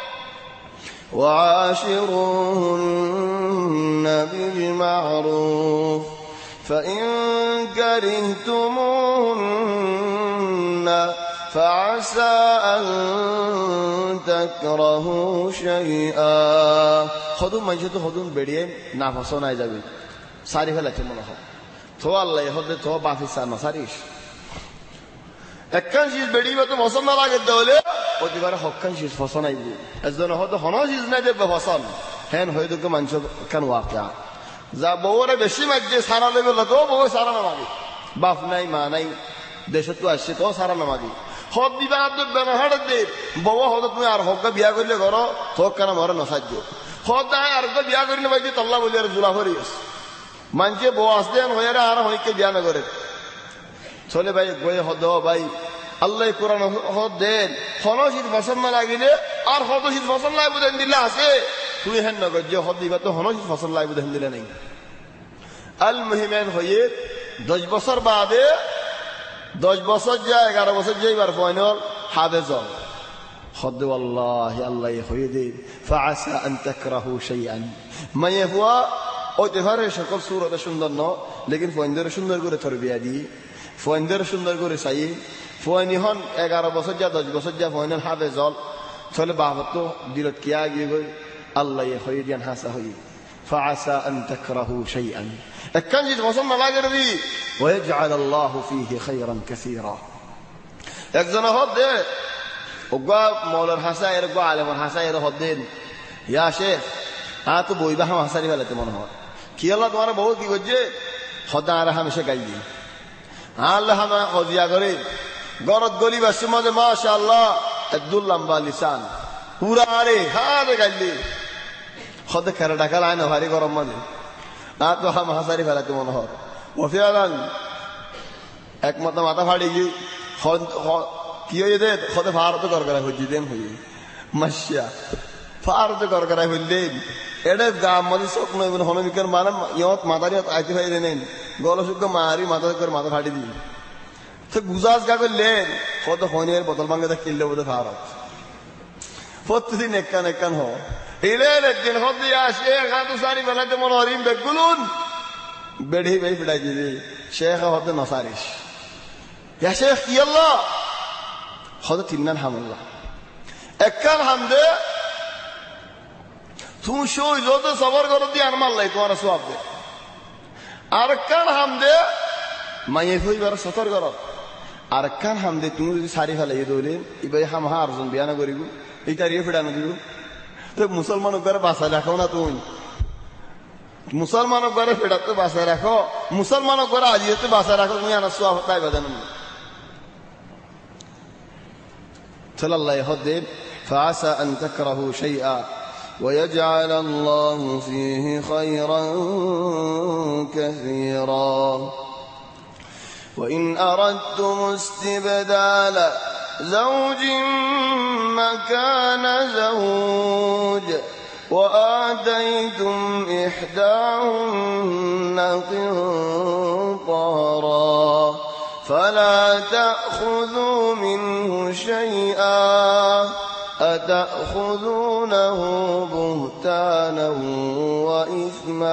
وعاشروهن بالمعروف فإن كرهتموهن فعسى أن تكرهوا شيئا خدوم منشط خدوم বেরিয়ে না ফসনায় যাবে সারি ফেলাতে মনে হয় তো আল্লাহ হতে তো বাফিসা না সারিস একখান শীষ বেরিয়ে তো ফসল না লাগে তাহলে প্রতিবার হকান শীষ ফসল আইব একজন হয়তো হন শীষ নাই দেবে ফসল হেন হয়ে তোকে মানুষ কেন ওয়াকা যা বউরে বেশি মাঝে সারা দেবে তো বউ সারা না মাগে বাপ নাই মা নাই দেশে তো আসছে তো সারা না মাগে হদ দিবা হাট দে বউ হদ তুমি আর হকা বিয়া করলে করো তো কেন মরে নসাধ্য হদ নাই আর বিয়া করিলে বাইতে তল্লা বলি আর জোলা ভরি আছে মানছে বউ আসতে হয়ে আর হইকে বিয়া না করে চলে ভাই গয়ে হদ ভাই আল্লাহ কোরআন হদ দেন হনশীত ফসল না লাগিলে আর হদশীত ফসল লাগবে দেন দিলে আছে তুই হেন নগর যে হদ দিবা তো হনশীত ফসল লাগবে দেন দিলে নাই আল মুহিমেন হয়ে 10 বছর বাদে 10 বছর যায় 11 বছর যাই বার ফাইনাল হাফেজ হদ ওয়াল্লাহি আল্লাহ হয়ে দে ফাআসা আন তাকরাহু শাইআন মা ইয়াহুয়া ওতে পারে সকল সূরত সুন্দর ন লেকিন ফাইন্দের সুন্দর করে তরবিয়া দি ফাইন্দের সুন্দর করে চাই ফাইনি হন 11 বছর যা 10 বছর যা ফাইনাল হাফেজ চলে বাবা তো দিলত কিয়া গিয়ে গই আল্লাহ হয়ে দিয়ান হাসা হই ফাআসা আন তাকরাহু শাইআন একখান জিনিস পছন্দ না লাগে রে ওয়াজআল আল্লাহু ফীহি খায়রান কাসীরা একজন হদ দে ওগা মৌলার হাসা এর গো আলেমর হাসা এর হদ দেন ইয়া শেখ তো বইবা হাসারি ফেলাতে মনে হয় কি আল্লাহ তোমার বউ কি করছে হদা আর হামেশা গাই দি আল্লাহ হামা হজিয়া করে গরত গলি বাসে মাঝে মাশাআল্লাহ একদুল লম্বা লিসান পুরা আরে হারে গাইলি হদে খেরা ডাকা লাইন ভারী গরম মাঝে তো হাম হাসারি ফেলাতে মনে হয় ওফিয়ালান একমত মাথা ফাড়ি গিয়ে কি হয়ে দে হদে ভারত গড়গড়াই হজি দেন হয়ে মাসিয়া ভারত গড়গড়াই হইলেন এটা গাম মাঝে চোখ নয় হনমিকার মানে ইয়ত মাথার ইয়ত আইতে হয়ে দেন গল সুখ মারি মাথা করে মাথা ফাটি দিই তো গুজাজ গা করলেন কত খনিয়ার বোতল ভাঙ্গে কিনলে বোধ ভারত প্রতিদিন একখান হ এলেন একদিন হতে আসে হাতে সারি বেলাতে মনে হরিম বেগুলুন বেড়ি বেড়ি ফিটাই দিবি শেখ হতে নসারিস ইয়া শেখ কি আল্লাহ হতে তিন্নান হামুল্লাহ একখান হামদে তুমি সই যত সবর করো দিয়ে আনমার লাই তোমার সব দে আর একখান হামদে মাইয়ে হইবার সতর করো আর একখান হামদে তুমি যদি সারি ফেলাই দৌড়ে এবার হাম হা আর্জন বিয়ানা করিব এই তারিয়ে ফিটানো দিব তো মুসলমানক ঘরে বাঁচাই রাখো না তুমি মুসলমানক ঘরে ফেরাতে বাঁচাই রাখো মুসলমানক ঘরে আজিতে বাঁচাই রাখো তুমি আনা সোয়া তাই বাজান صلى الله يهدد فعسى أن تكرهوا شيئا ويجعل الله فيه خيرا كثيرا وإن أردتم استبدال زوج مكان زوج وآتيتم إحداهن قنطارا فلا تأخذوا منه شيئا أتأخذونه بهتانا وإثما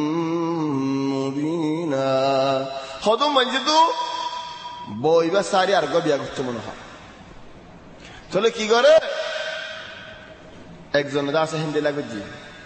مبينا خذوا منجدوا বইবা সারি আর গো বিয়া করতে মনে হয় চলে কি করে একজন আছে হিন্দি লাগবে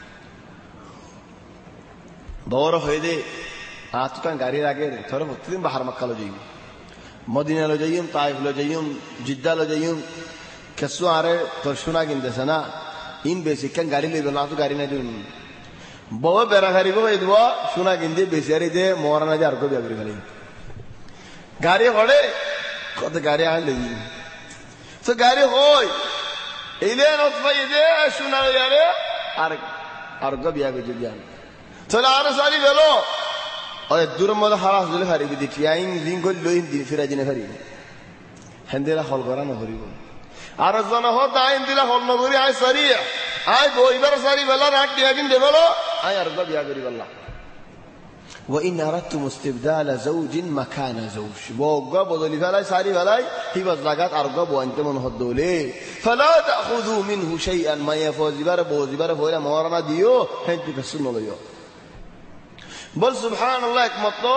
বড় হয়ে দে আতকান গাড়ি লাগে থরে প্রতিদিন বাহার মক্কা লো যাই মদিনা লো যাইম তাইফ লো যাইম জিদ্দা লো যাইম কেসু আরে তোর শোনা কিনতেছে না ইন বেশি কেন গাড়ি লইব না তো গাড়ি নাই দিন বউ বেড়া গাড়িব এই দিব শোনা কিনতে বেশি আর দে মরা না যে আর গো বিয়া করি ফেলি গাড়ি হড়ে কত গাড়ি আনলে তো গাড়ি হই এইলে নতবাই দে শোনা যারে আর গো বিয়া করে দিয়ান চলে আর সারি গেলো ওই দূরের মধ্যে হারাস দিলে হারিবি দেখি আইন দিন করে লইন দিন ফিরা দিনে হারিব হেন্দেলা হল করা নহরিব আর জন হত আইন দিলা হল নগরী আয় সারি আয় বইবার সারি বেলা রাখ দিয়া দিন দেবলো আয় আর গো বিয়া করি বললা وإن أردتم استبدال زوج مكان زوج بوغا بدل فلاي ساري فلاي هي بزلقات أرغب وأنت من هدولي فلا تأخذوا منه شيئا ما يفوز بار بوز بار فولا مورنا ديو هنتي كسن ليو بل سبحان الله كمطلو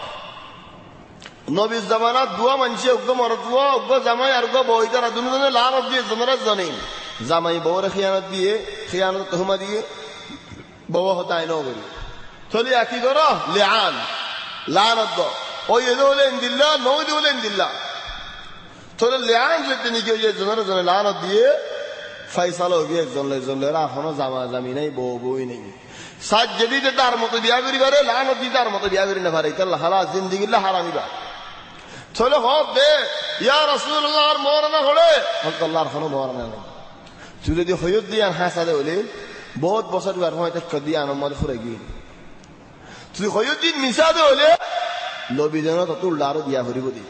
نبي الزمانات دوا منشي أوغا مرضوا أوغا زماي أرغب بويدار دنيا لعنت دي زمرة زنين زماي بور خيانة تهمة دي بوا هتاي نوغري تولي أكيد وراه لعان لعنت دو أو يدول عند الله نو يدول عند الله تولي لعان جدا نيجي زمرة زن لعنت دي فيصل وجه زن لرا خنا زمينه بوي नहीं साथ जदीद दार मत बिया करी बारे लानत दी दार मत बिया करी न बारे चल हलाल जिंदगी ला हरामी बा चलो हो दे या रसूल अल्लाह मोरना होले अल्लाह खनो मोरना नहीं तू যদি হয়ত দিয়ান হাসাদে হলে বহুত বছর বার হয় তা কদি আনমদ ফুরাগি তুই হয়ত দিন মিসাদে হলে নবী জানো তো তুলদার দিয়া হরিব দি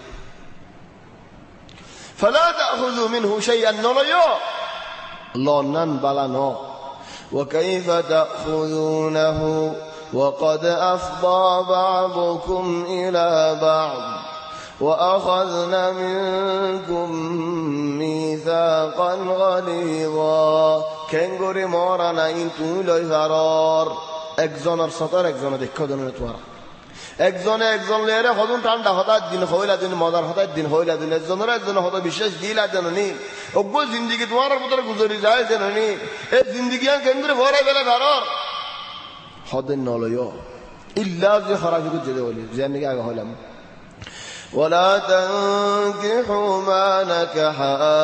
فلا تأخذوا منه شيئا نليو لونن بلانو وكيف تأخذونه وقد أفضى بعضكم إلى بعض وأخذنا منكم ميثاقا غليظا كنغوري مورانا إنتو لي فرار একজনের সতর একজনের দেখো দনের তোরা একজনে একজন লেরে হদুন ঠান্ডা হঠাৎ দিন হইলা দিন মজার হঠাৎ দিন হইলা দিন একজনের হতো বিশেষ দিলা জানি অজ্ঞ জিন্দগি তোমার ভিতরে গুজরি যায় জানি এই জিন্দগি কেন্দ্রে ভরে গেলে ভারর হদিন নলয় ইল্লা যে খরাফি যেতে বলি জানি আগে হইলাম ولا تنكحوا ما نكح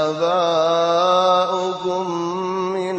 آباؤكم من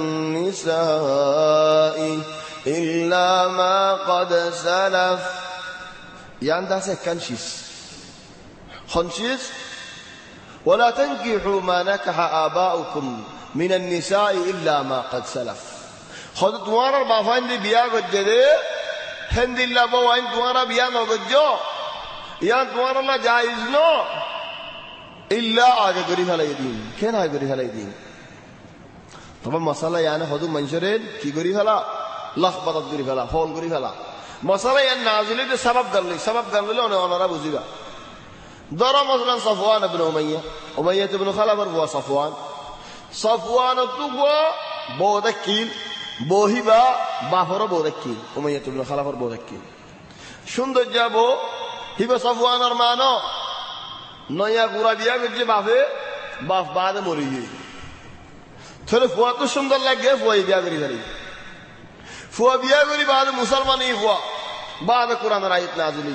النساء إلا ما قد سلف يندس كنشيس خنشيس ولا تنكحوا ما نكح آباؤكم من النساء إلا ما قد سلف خذ توارا بافان دي بيا گجدي هند الله بوين توارا بيا نو گجو يا توارا لا جائز نو إلا آگے گری فلاي دين كين آگے گری فلاي دين طبعا مسألة يعني خذوا منشرين كي گری فلا لخبطت گری فلا فول گری فلا مسألة يعني نازلة سبب گرلی اونه اونارا بوزیبا ধরো মসলান সফওয়ান ইবনে উমাইয়া ইবনে খালাফার বুয়া সফওয়ান তো বৌদাকিল বহিবা বাহর বৌদাকিল উমাইয়া ইবনে খালাফার বৌদাকিল সুন্দর যাব হিবা সফওয়ানের মানো নয়া গুড়া বিয়া করছে বাপ বাদে মরি গিয়ে তাহলে ফুয়া তো সুন্দর লাগে ফুয়াই বিয়া করি ফেলি ফুয়া বিয়া করি বাদে মুসলমানই ফুয়া বাদে কোরআনের আয়াত নাযিল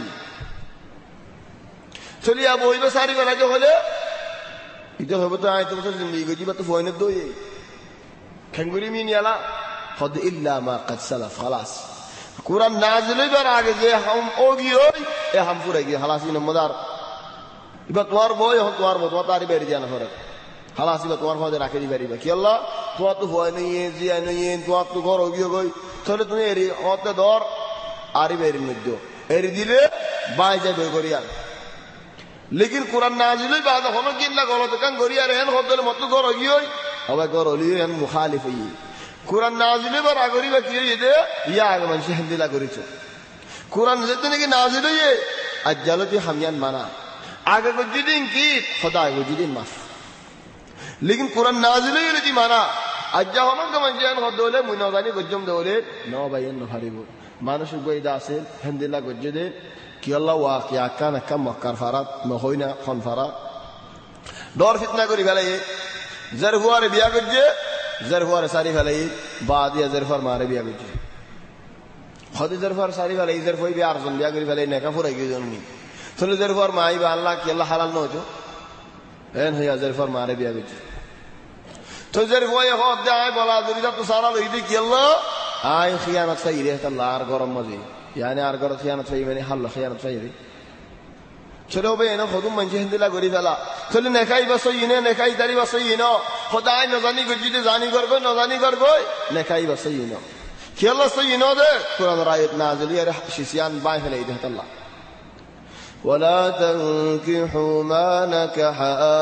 চলি আবো হইবে সারি বেলা যে হলে এটা হবে তো আয়াত বছর জিন্দেগি গজি বা তো ফুয়াইনে দই খেঙ্গুরি মিনিয়ালা হদ ইল্লা মা قد سلف خلاص কোরআন নাযিল হইবার আগে যে হাম ওগি হই এ হাম পুরে গিয়ে খালাস ইন মদার এবার তোমার বই এখন তোমার মত তারি বেরি দিয়া না ফরে খালাস এবার তোমার মধ্যে রাখে দি পারিবা কি আল্লাহ তোমার তো ভয় নেই জিয়া নেই তোমার তো ঘর ওগি গই তাহলে তুমি এরি হতে ধর আরি বেরির মধ্যে এরি দিলে বাই যাবে করিয়া लेकिन कुरान नाजिल हुई बाद होनो कि ना गलत कान गोरिया रहन होदल मत गो रगी होई अब गो रली हन मुखालिफ ही कुरान नाजिल बर आगरी बा की ये या आग मन से हिंदी ला गोरी छो कुरान जितने की नाजिल हुई अजलती हमियान माना आगे को जिदिन की खुदा को जिदिन माफ लेकिन कुरान नाजिल हुई ती माना अज्जा होनो का मन जन होदले मुनोगानी गजम दोले नो बायन नो हरिबो मानुष को इदा से हिंदी ला गजदे कि अल्लाह वाक़िया कान कम वक्कर फरात न होइना खन फरात दौर फितना करी भले जरहुआर बिया गजे जरहुआर सारी भले बाद या जरफर मारे बिया गजे खुद जरफर सारी भले जरफोई बिया अर्जन बिया करी भले नेका फुरे की जोनी थोले जरफर माई बा अल्लाह कि अल्लाह हलाल नो जो एन है जरफर मारे बिया गजे तो जरफोई हो दे आए बोला दुनिया तो सारा लोई कि अल्लाह आए खियानत सही रहता लार गरम मजे يعني أرجع خيانة في مني حل خيانة في شلون بينه خدوم من جهة لا غريب لا كل نكاي بسوينه نكاي داري بسوينه خداي نزاني كجيد زاني كربو نزاني كربو نكاي بسوينه كي الله سوينه ده قرآن رايت نازل يرح شيسيان باين في يده الله ولا تنكحوا ما نكح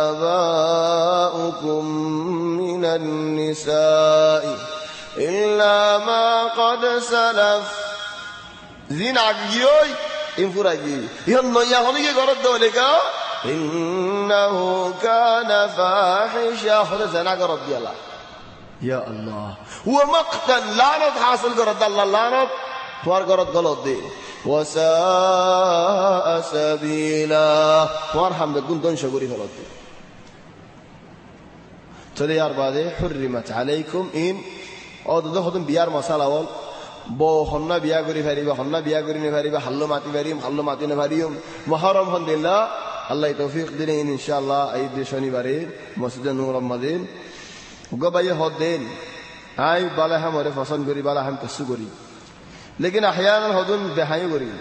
آباؤكم من النساء إلا ما قد سلف زين عجيوي انفراجي يلا يا هوني غرض ذلك انه كان فاحشا خذ زنا غرض يلا يا الله هو مقتل لعنت حاصل غرض الله لعنت توار غرض غلط دي وساء سبيلا وارحم دكون دون شغوري غلط دي تلي يا بعده حرمت عليكم ان او ده خدم بيار مساله اول বো হন্না বিয়া করি ফারিবা হন্না বিয়া করি নে ফারিবা হাল্লো মাতি ফারিম হাল্লো মাতি নে ফারিম মুহররম আলহামদুলিল্লাহ আল্লাহ তৌফিক দিন ইনশাআল্লাহ এই শনিবারে মসজিদে নূর মদিন গবায়ে হদিন আই বালা হামরে পছন্দ করি বালা হাম তসু করি लेकिन احيانا হদুন বেহাই করি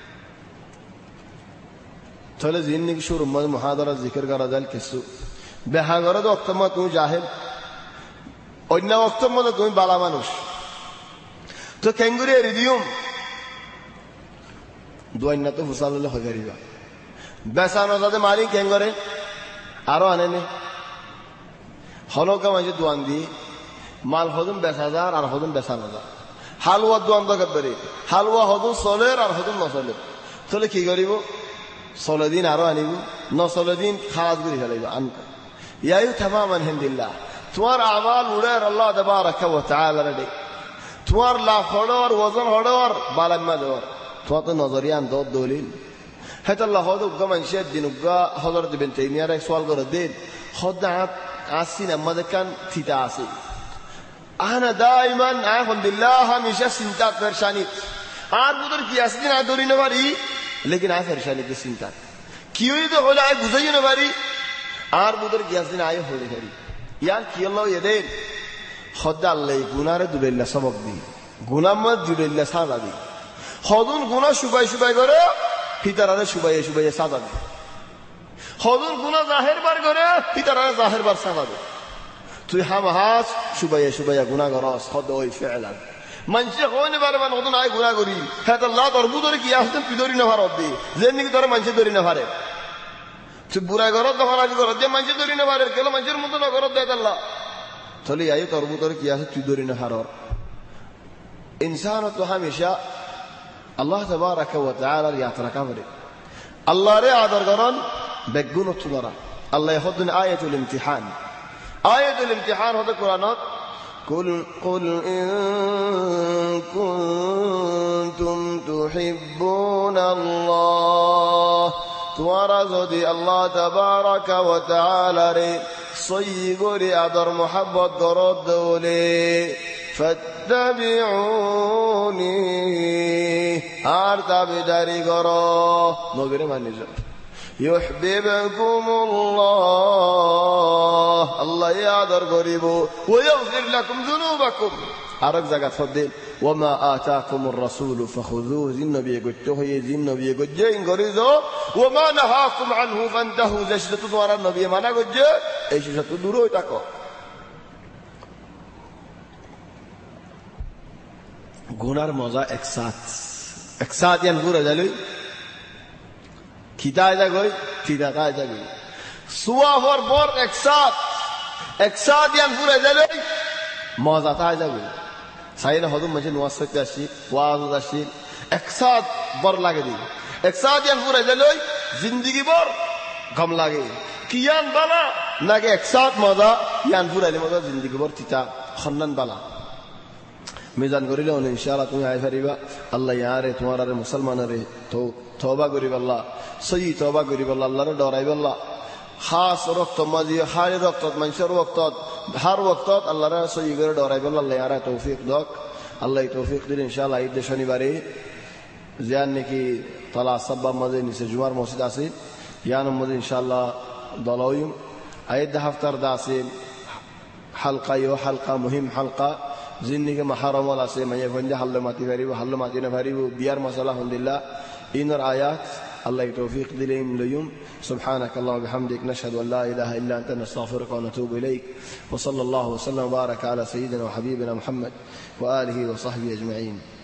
চলে জিন্নিক শুরু মুহাদারা জিকির করা দাল কিছু বেহাগরে তো অক্তম তুমি জাহেল অন্য অক্তম তুমি বালা মানুষ তো কেঙ্গুরি রিদিউম দুয়াইনা তো ফুসাললে হয়ে গরিবা বেসানো যাতে মারি কেঙ্গরে আরো আনেনে হলকা মাঝে দোয়ান দি মাল হদুম 20,000 আর হদুম 50,000 হালুয়া দোয়ান তো করে হালুয়া হদুম চলের আর হদুম নচলে চলে কি করিব চলে দিন আরো আনিব নচলে দিন খারাজ করে ফেলাইব আন ইয়ায়ু তামামান হিন্দিল্লাহ তোমার আমাল উড়ার আল্লাহ তাবারাকা ওয়া তাআলা রে তোমার লাভ হড়র ওজন হড়র বালাম্মা দর তোমার তো নজরিয়ান দর দলিল হেত আল্লাহ হদ গমান শেদ দিন গা হযরত বিন তাইমিয়ার এক সওয়াল করে দেন খদাত আসিনা মাদকান থিতা আসি আনা দাইমান আলহামদুলিল্লাহ হামেশা চিন্তা পেরেশানি আর বুদর কি আসদিন আ দরি না পারি लेकिन आ पेरेशानी की चिंता কি হইতো হলো আয় বুঝাই না পারি আর বুদর কি আসদিন আয় হলে পারি ইয়ার কি আল্লাহ এদের খদ্দা আল্লাহ গুনারে দুলাইল্লা সবক দি গুনামত দুলাইল্লা সাজা দি হদুন গুনাহ সুবাই সুবাই করে ফিতারারে সুবাইয়ে সুবাইয়ে সাজা দি হদুন গুনাহ জাহির বার করে ফিতারারে জাহির বার সাজা দি তুই হামহাস সুবাইয়ে সুবাইয়ে গুনাহ করস খদ ওই ফিআলান মানসে কোনে বার মান হদুন আয় গুনাহ করি হ্যাঁ আল্লাহ তোর বুদরে কি আসদিন পিদরি না ভারত দি যেনি কি তোর মানসে দরি না ভারে তুই বুড়া করত তখন আজ করত যে মানসে দরি না ভারে কেন মানসের মতো না করত দেয় আল্লাহ চলে আই তোর বুদরে কি আছে তুই দরি না হারর ইনসান তো হামেশা আল্লাহ তাবারাকা ওয়া তাআলা ইয়াতরাকা করে আল্লাহ রে আদর করন বেগুন তোমরা আল্লাহ হদুন আয়াতুল ইমতিহান হতে কোরআনত قل إن كنتم تحبون الله তোমারা যদি আল্লাহ তাবারাকা ওয়া তাআলা রে সহি করে আদর মোহাব্বত দরদ দৌলে ফাত্তাবিউনি আর তাবেদারি করো নবীরে মানি যাও ইউহিব্বুকুমুল্লাহ আল্লাহ আদর করিব ওয়া ইয়াগফির লাকুম যুনুবাকুম আরেক জায়গা ফদিল ওয়ামা আতাকুমুর রাসূলু ফাখুযুহু জিন নবী গজ্জো হয়ে জিন নবী গজ্জো ইন গরিজো ওয়ামা নাহাকুম আনহু ফান্তাহু জাশতু তোরা নবী মানা গজ্জো এই শিশু দূর হই থাকো গুনার মজা একসাথ ইয়ান পুরো জালুই খিতায় যাগই খিতায় যাগই সুয়াফর বর একসাথ ইয়ান পুরো জালুই মজা তাই যাগই সাইনা হদুম মাঝে নোয়াজ করতে আসি ওয়াজ আসি একসাথ বর লাগে দি একসাথ ইয়ান পুরো জালুই জিন্দেগি বর গম লাগে কিয়ান বালা নাকি একসাথ মজা ইয়ান পুরো মজা জিন্দেগি বর তিতা খন্নান বালা মিজান করিলে ইনশাআল্লাহ তুমি আই পারিবা আল্লাহ ইয়ারে তোমার আরে মুসলমানরে তওবা করিবা আল্লাহ সহি তওবা করিবা আল্লাহরে ডরাইবা আল্লাহ খাস রক্ত মাজি হার রক্ত মানুষের রক্ত হার রক্ত আল্লাহরে সহি করে ডরাইবা আল্লাহ ইয়ারে তৌফিক দাও আল্লাহ তৌফিক দিন ইনশাআল্লাহ ঈদ শনিবারে জিয়ান নাকি তালা সাব্বা মাঝে নিচে জুমার মসজিদ আছে ইয়ান মধ্যে ইনশাআল্লাহ দলাউম ঈদ হাফতার দা আছে হালকা মুহিম হালকা জিন্দিগি মাহারমল আছে মাইয়া গঞ্জা হাল্লো মাতি পারিব হাল্লো মাতি না পারিব বিয়ার মশলা আলহামদুলিল্লাহ ইনর আয়াত আল্লাহ তৌফিক দিলেন লয়ুম সুবহানাক আল্লাহু বিহামদিক নাশহাদু আল লা ইলাহা ইল্লা আনতা নাস্তাগফিরুকা ওয়া নাতুবু ইলাইক ওয়া সাল্লাল্লাহু ওয়া সাল্লাম ওয়া বারাকা আলা সাইয়্যিদিনা ওয়া হাবিবিনা মুহাম্মদ ওয়া আলিহি ওয়া সাহবিহি আজমাইন